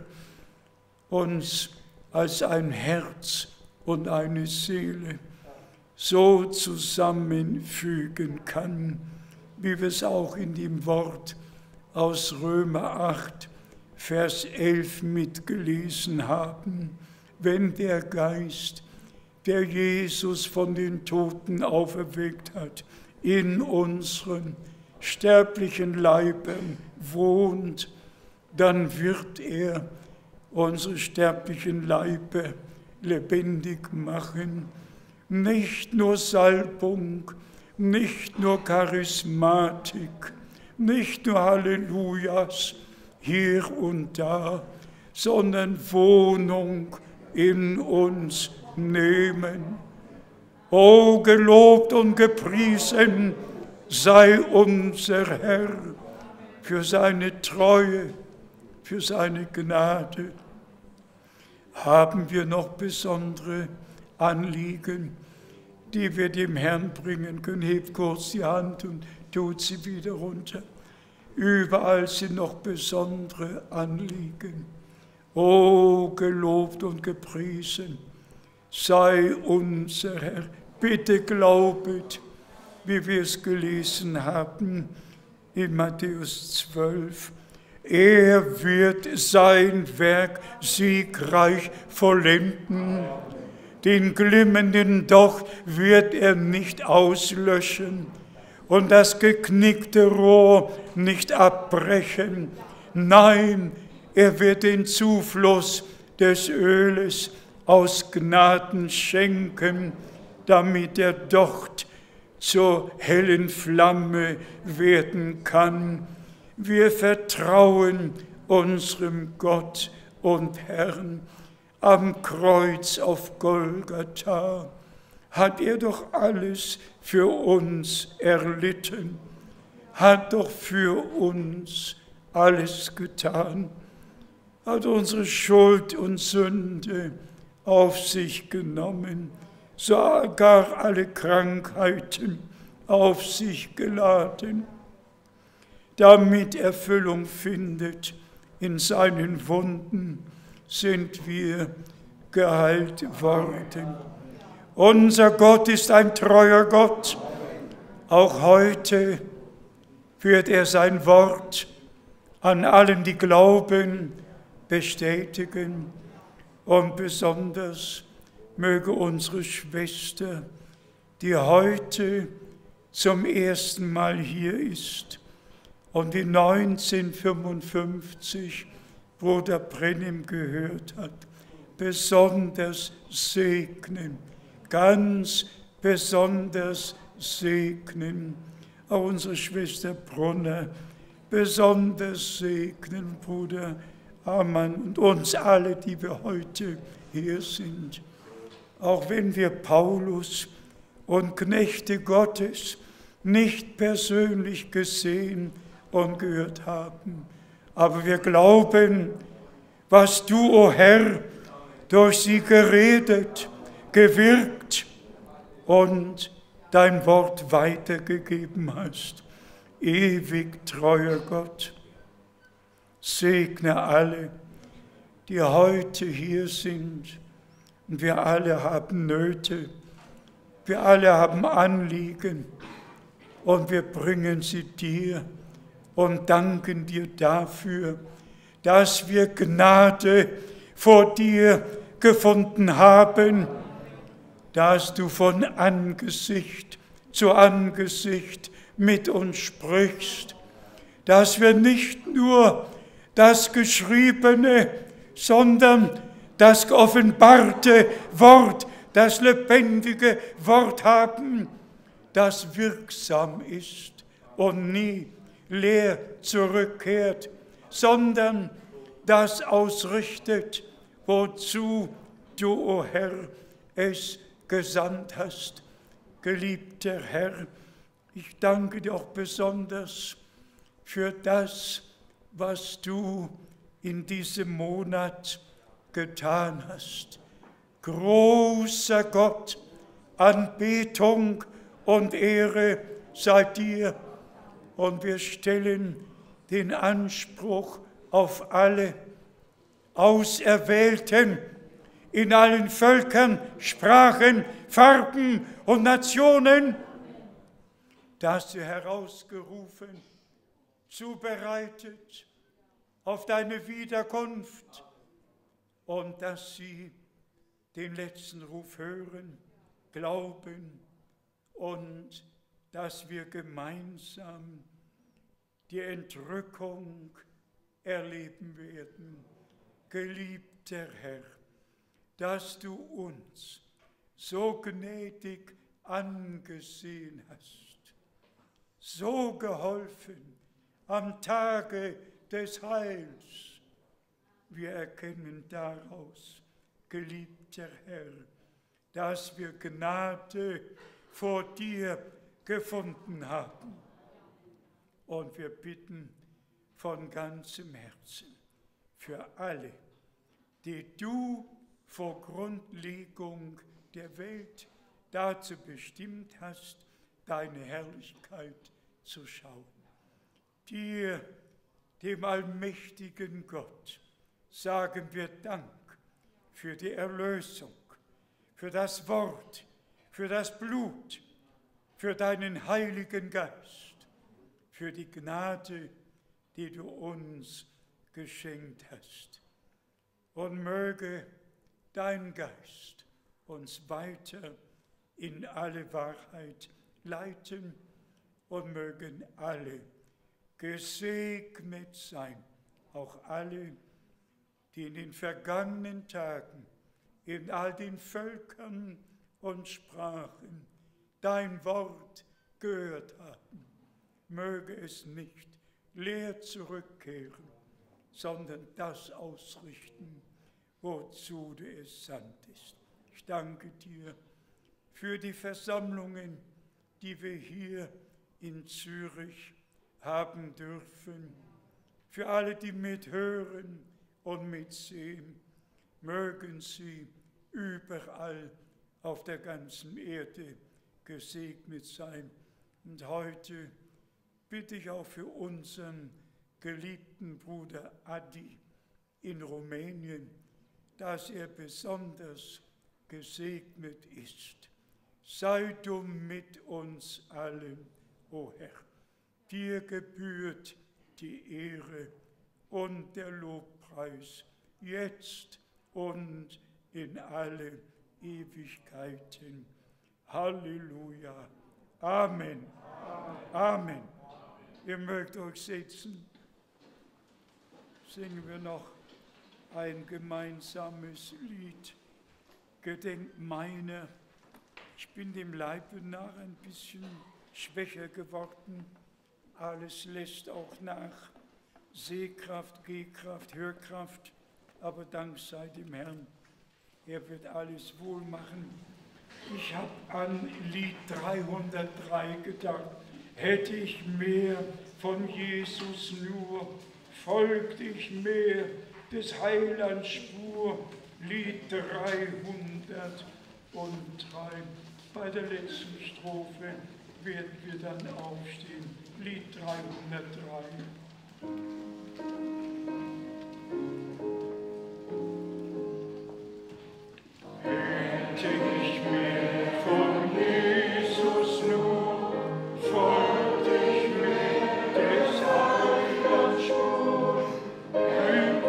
E: uns als ein Herz und eine Seele so zusammenfügen kann, wie wir es auch in dem Wort aus Römer 8, Vers 11 mitgelesen haben. Wenn der Geist, der Jesus von den Toten auferweckt hat, in unseren sterblichen Leibern wohnt, dann wird er unsere sterblichen Leiber lebendig machen. Nicht nur Salbung, nicht nur Charismatik, nicht nur Hallelujahs hier und da, sondern Wohnung in uns nehmen. O gelobt und gepriesen sei unser Herr für seine Treue, für seine Gnade. Haben wir noch besondere Anliegen, die wir dem Herrn bringen können? Hebt kurz die Hand und tut sie wieder runter. Überall sind noch besondere Anliegen. O gelobt und gepriesen sei unser Herr. Bitte glaubet, wie wir es gelesen haben in Matthäus 12. Er wird sein Werk siegreich vollenden. Den glimmenden Docht wird er nicht auslöschen und das geknickte Rohr nicht abbrechen. Nein, er wird den Zufluss des Öles aus Gnaden schenken, damit der Docht zur hellen Flamme werden kann. Wir vertrauen unserem Gott und Herrn. Am Kreuz auf Golgatha hat er doch alles für uns erlitten, hat doch für uns alles getan, hat unsere Schuld und Sünde auf sich genommen, sogar alle Krankheiten auf sich geladen, damit Erfüllung findet in seinen Wunden, sind wir geheilt worden. Unser Gott ist ein treuer Gott. Auch heute wird er sein Wort an allen, die glauben, bestätigen. Und besonders möge unsere Schwester, die heute zum ersten Mal hier ist und die 1955 Bruder Brennim gehört hat, besonders segnen, ganz besonders segnen. Auch unsere Schwester Brunner besonders segnen, Bruder Amann und uns alle, die wir heute hier sind. Auch wenn wir Paulus und Knechte Gottes nicht persönlich gesehen und gehört haben, aber wir glauben, was du, o Herr, durch sie geredet, gewirkt und dein Wort weitergegeben hast. Ewig treuer Gott, segne alle, die heute hier sind. Und wir alle haben Nöte, wir alle haben Anliegen und wir bringen sie dir und danken dir dafür, dass wir Gnade vor dir gefunden haben, dass du von Angesicht zu Angesicht mit uns sprichst, dass wir nicht nur das Geschriebene, sondern das geoffenbarte Wort, das lebendige Wort haben, das wirksam ist und nie leer zurückkehrt, sondern das ausrichtet, wozu du, o Herr, es gesandt hast. Geliebter Herr, ich danke dir auch besonders für das, was du in diesem Monat getan hast. Großer Gott, Anbetung und Ehre sei dir. Und wir stellen den Anspruch auf alle Auserwählten in allen Völkern, Sprachen, Farben und Nationen, dass du herausgerufen, zubereitet auf deine Wiederkunft und dass sie den letzten Ruf hören, glauben und dass wir gemeinsam die Entrückung erleben werden. Geliebter Herr, dass du uns so gnädig angesehen hast, so geholfen am Tage des Heils. Wir erkennen daraus, geliebter Herr, dass wir Gnade vor dir gefunden haben. Und wir bitten von ganzem Herzen für alle, die du vor Grundlegung der Welt dazu bestimmt hast, deine Herrlichkeit zu schauen. Dir, dem allmächtigen Gott, sagen wir Dank für die Erlösung, für das Wort, für das Blut, für deinen Heiligen Geist, für die Gnade, die du uns geschenkt hast. Und möge dein Geist uns weiter in alle Wahrheit leiten und mögen alle gesegnet sein, auch alle, die in den vergangenen Tagen in all den Völkern und Sprachen dein Wort gehört haben. Möge es nicht leer zurückkehren, sondern das ausrichten, wozu du es sandtest. Ich danke dir für die Versammlungen, die wir hier in Zürich haben dürfen, für alle, die mithören und mitsehen. Mögen sie überall auf der ganzen Erde gesegnet sein. Und heute bitte ich auch für unseren geliebten Bruder Adi in Rumänien, dass er besonders gesegnet ist. Sei du mit uns allen, o Herr. Dir gebührt die Ehre und der Lobpreis, jetzt und in alle Ewigkeiten. Halleluja. Amen. Amen. Ihr mögt euch setzen. Singen wir noch ein gemeinsames Lied. Gedenkt meiner. Ich bin dem Leibe nach ein bisschen schwächer geworden. Alles lässt auch nach. Sehkraft, Gehkraft, Hörkraft. Aber Dank sei dem Herrn. Er wird alles wohl machen. Ich habe an Lied 303 gedacht. Hätte ich mehr von Jesus nur, folgte ich mehr des Heilands Spur. Lied 303. Bei der letzten Strophe werden wir dann aufstehen. Lied 303. Hätte ich mehr von Jesus nur, folgte ich mehr des Heilands Spur.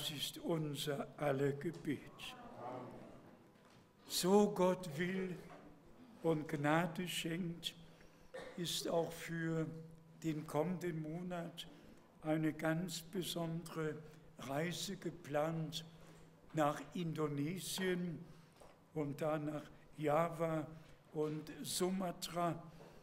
E: Das ist unser aller Gebet. So Gott will und Gnade schenkt, ist auch für den kommenden Monat eine ganz besondere Reise geplant nach Indonesien und dann nach Java und Sumatra.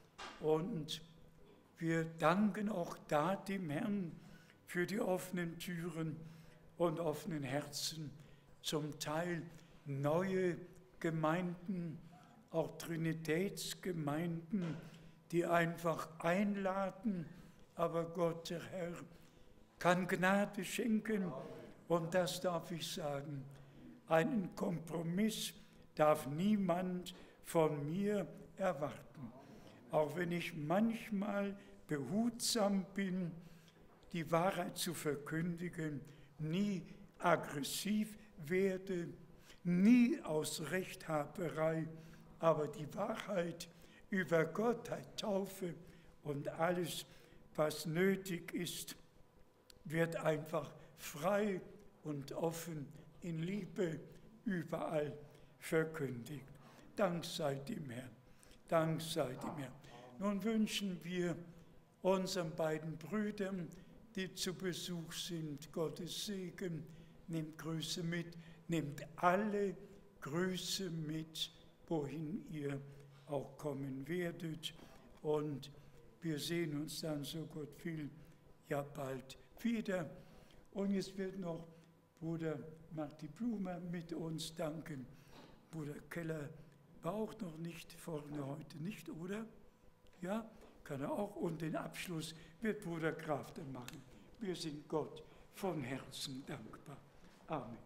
E: Und wir danken auch da dem Herrn für die offenen Türen und offenen Herzen, zum Teil neue Gemeinden, auch Trinitätsgemeinden, die einfach einladen, aber Gott, der Herr, kann Gnade schenken und das darf ich sagen. Einen Kompromiss darf niemand von mir erwarten. Auch wenn ich manchmal behutsam bin, die Wahrheit zu verkündigen, nie aggressiv werde, nie aus Rechthaberei, aber die Wahrheit über Gottheit, Taufe und alles, was nötig ist, wird einfach frei und offen in Liebe überall verkündigt. Dank sei dem Herrn, Dank sei dem Herrn. Nun wünschen wir unseren beiden Brüdern, die zu Besuch sind, Gottes Segen. Nehmt Grüße mit, nehmt alle Grüße mit, wohin ihr auch kommen werdet. Und wir sehen uns dann, so Gott will, ja bald wieder. Und jetzt wird noch Bruder Marti Blumer mit uns danken. Bruder Keller war auch noch nicht vorne heute, nicht, oder? Ja, kann er auch. Und den Abschluss wird Bruder Graf dann machen. Wir sind Gott von Herzen dankbar. Amen.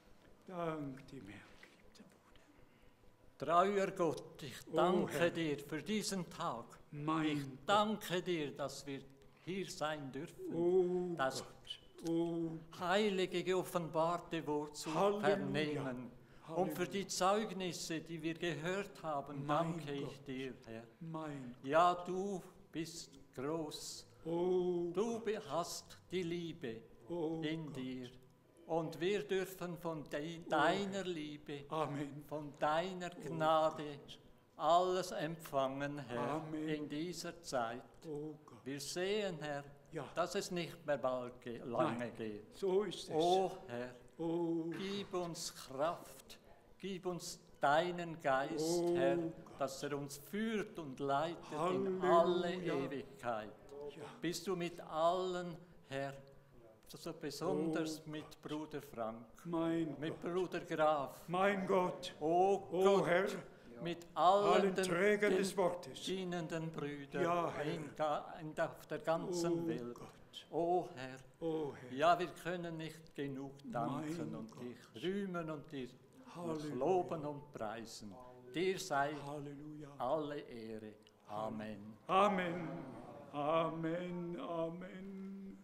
E: Dank dem Herrn, geliebter Bruder.
I: Treuer Gott, ich danke dir für diesen Tag. Ich danke dir, dass wir hier sein dürfen, das heilige, geoffenbarte Wort zu vernehmen. Und für die Zeugnisse, die wir gehört haben, danke ich dir, Herr. Ja, du bist groß. Du hast die Liebe in dir. Und wir dürfen von deiner Liebe, von deiner Gnade alles empfangen, Herr, in dieser Zeit. Wir sehen, Herr, dass es nicht mehr lange geht.
E: So ist es.
I: O Herr, gib uns Kraft, gib uns deinen Geist, Herr, dass er uns führt und leitet in alle Ewigkeit. Bist du mit allen, Herr, so besonders mit Bruder Frank, mit Bruder Graf,
E: mein Gott,
I: Gott,
E: Herr,
I: mit allen
E: Trägern des Wortes,
I: dienenden Brüdern auf der ganzen Welt.
E: Gott.
I: O Herr, ja, wir können nicht genug danken und dich rühmen und dich loben und preisen. Dir sei alle Ehre. Amen.
E: Amen. Amen. Amen.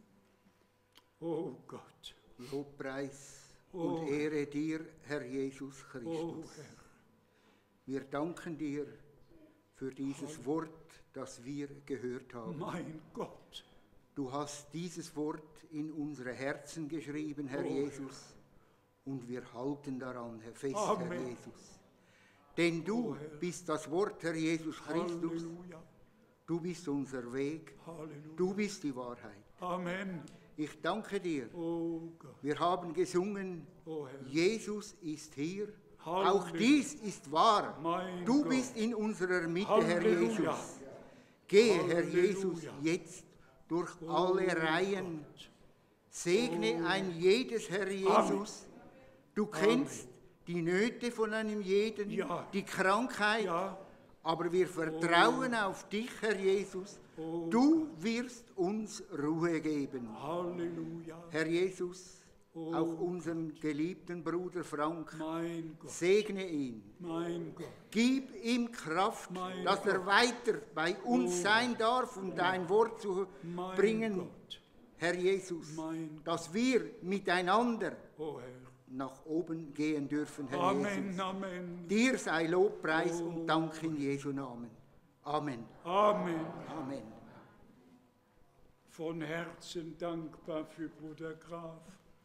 E: Oh Gott.
J: Lobpreis und Ehre dir, Herr Jesus Christus.
E: Herr.
J: Wir danken dir für dieses Wort, das wir gehört haben.
E: Mein Gott.
J: Du hast dieses Wort in unsere Herzen geschrieben, Herr Jesus, und wir halten daran fest, Herr Jesus. Denn du bist das Wort, Herr Jesus Christus.
E: Halleluja.
J: Du bist unser Weg.
E: Halleluja.
J: Du bist die Wahrheit.
E: Amen.
J: Ich danke dir.
E: Oh Gott.
J: Wir haben gesungen, Jesus ist hier.
E: Halleluja.
J: Auch dies ist wahr.
E: Mein
J: du
E: Gott.
J: bist in unserer Mitte,
E: Halleluja.
J: Herr Jesus. Gehe,
E: Halleluja.
J: Herr Jesus, jetzt durch alle Reihen. Segne ein jedes, Herr Jesus. Du kennst die Nöte von einem jeden, die Krankheit. Aber wir vertrauen auf dich, Herr Jesus. Du wirst uns Ruhe geben.
E: Halleluja.
J: Herr Jesus, auch unseren geliebten Bruder Frank,
E: mein Gott.
J: Segne ihn.
E: Mein Gott.
J: Gib ihm Kraft,
E: Mein
J: dass er weiter bei uns sein darf, um dein Wort zu bringen.
E: Gott.
J: Herr Jesus, dass wir miteinander
E: Herr.
J: nach oben gehen dürfen, Herr
E: Amen,
J: Jesus.
E: Amen.
J: Dir sei Lobpreis und Dank in Jesu Namen. Amen.
E: Amen.
J: Amen.
E: Von Herzen dankbar für Bruder Graf,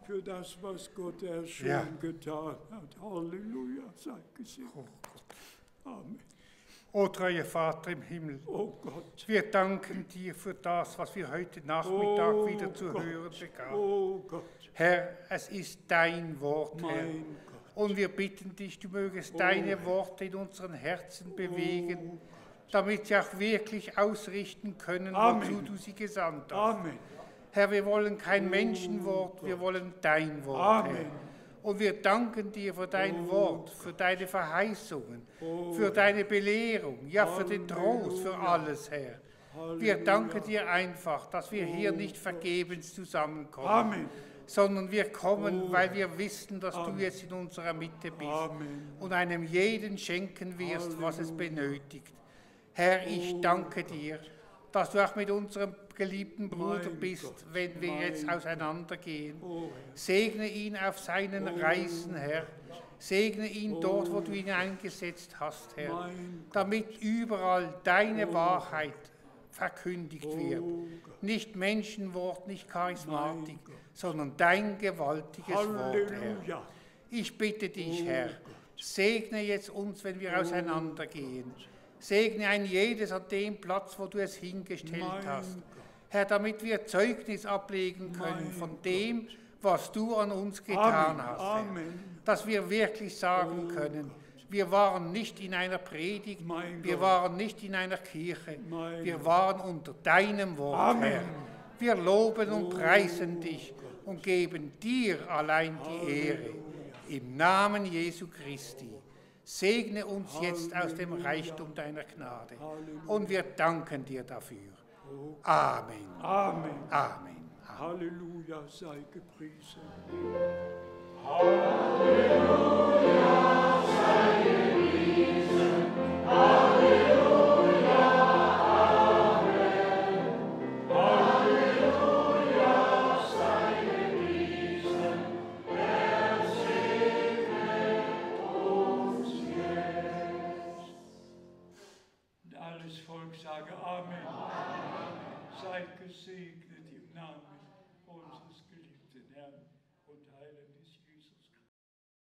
E: für das, was Gott erst schon getan hat. Halleluja, sei gesegnet.
B: Oh Gott.
E: Amen.
B: O treuer Vater im Himmel,
E: oh Gott.
B: Wir danken dir für das, was wir heute Nachmittag wieder zu hören bekamen.
E: Oh Gott.
B: Herr, es ist dein Wort, Herr.
E: Mein Gott.
B: Und wir bitten dich, du mögest deine Worte in unseren Herzen bewegen, damit sie auch wirklich ausrichten können, wozu du sie gesandt hast.
E: Amen.
B: Herr, wir wollen kein Menschenwort, wir wollen dein Wort, Herr. Und wir danken dir für dein Wort, für deine Verheißungen, für deine Belehrung, ja, für den Trost, für alles, Herr. Wir danken dir einfach, dass wir hier nicht vergebens zusammenkommen,
E: Amen.
B: sondern wir kommen, weil wir wissen, dass du jetzt in unserer Mitte bist und einem jeden schenken wirst, was es benötigt. Herr, ich danke dir, dass du auch mit unserem geliebten Bruder bist, wenn wir jetzt auseinandergehen. Segne ihn auf seinen Reisen, Herr. Segne ihn dort, wo du ihn eingesetzt hast, Herr, damit überall deine Wahrheit verkündigt wird. Nicht Menschenwort, nicht Charismatik, sondern dein gewaltiges Wort, Herr. Ich bitte dich, Herr, segne jetzt uns, wenn wir auseinandergehen. Segne ein jedes an dem Platz, wo du es hingestellt hast. Herr, damit wir Zeugnis ablegen können von dem, was du an uns getan hast, Herr. Dass wir wirklich sagen können, wir waren nicht in einer Predigt, wir waren nicht in einer Kirche, wir waren unter deinem Wort, Herr. Wir loben und preisen dich und geben dir allein die Ehre. Im Namen Jesu Christi. Segne uns jetzt aus dem Reichtum deiner Gnade. Und wir danken dir dafür. Amen.
E: Amen.
B: Amen.
E: Halleluja, sei gepriesen.
A: Halleluja, sei gepriesen. Halleluja, Amen. Halleluja, sei gepriesen. Er segnet uns jetzt.
E: Und alles Volk sage Amen. Seid gesegnet im Namen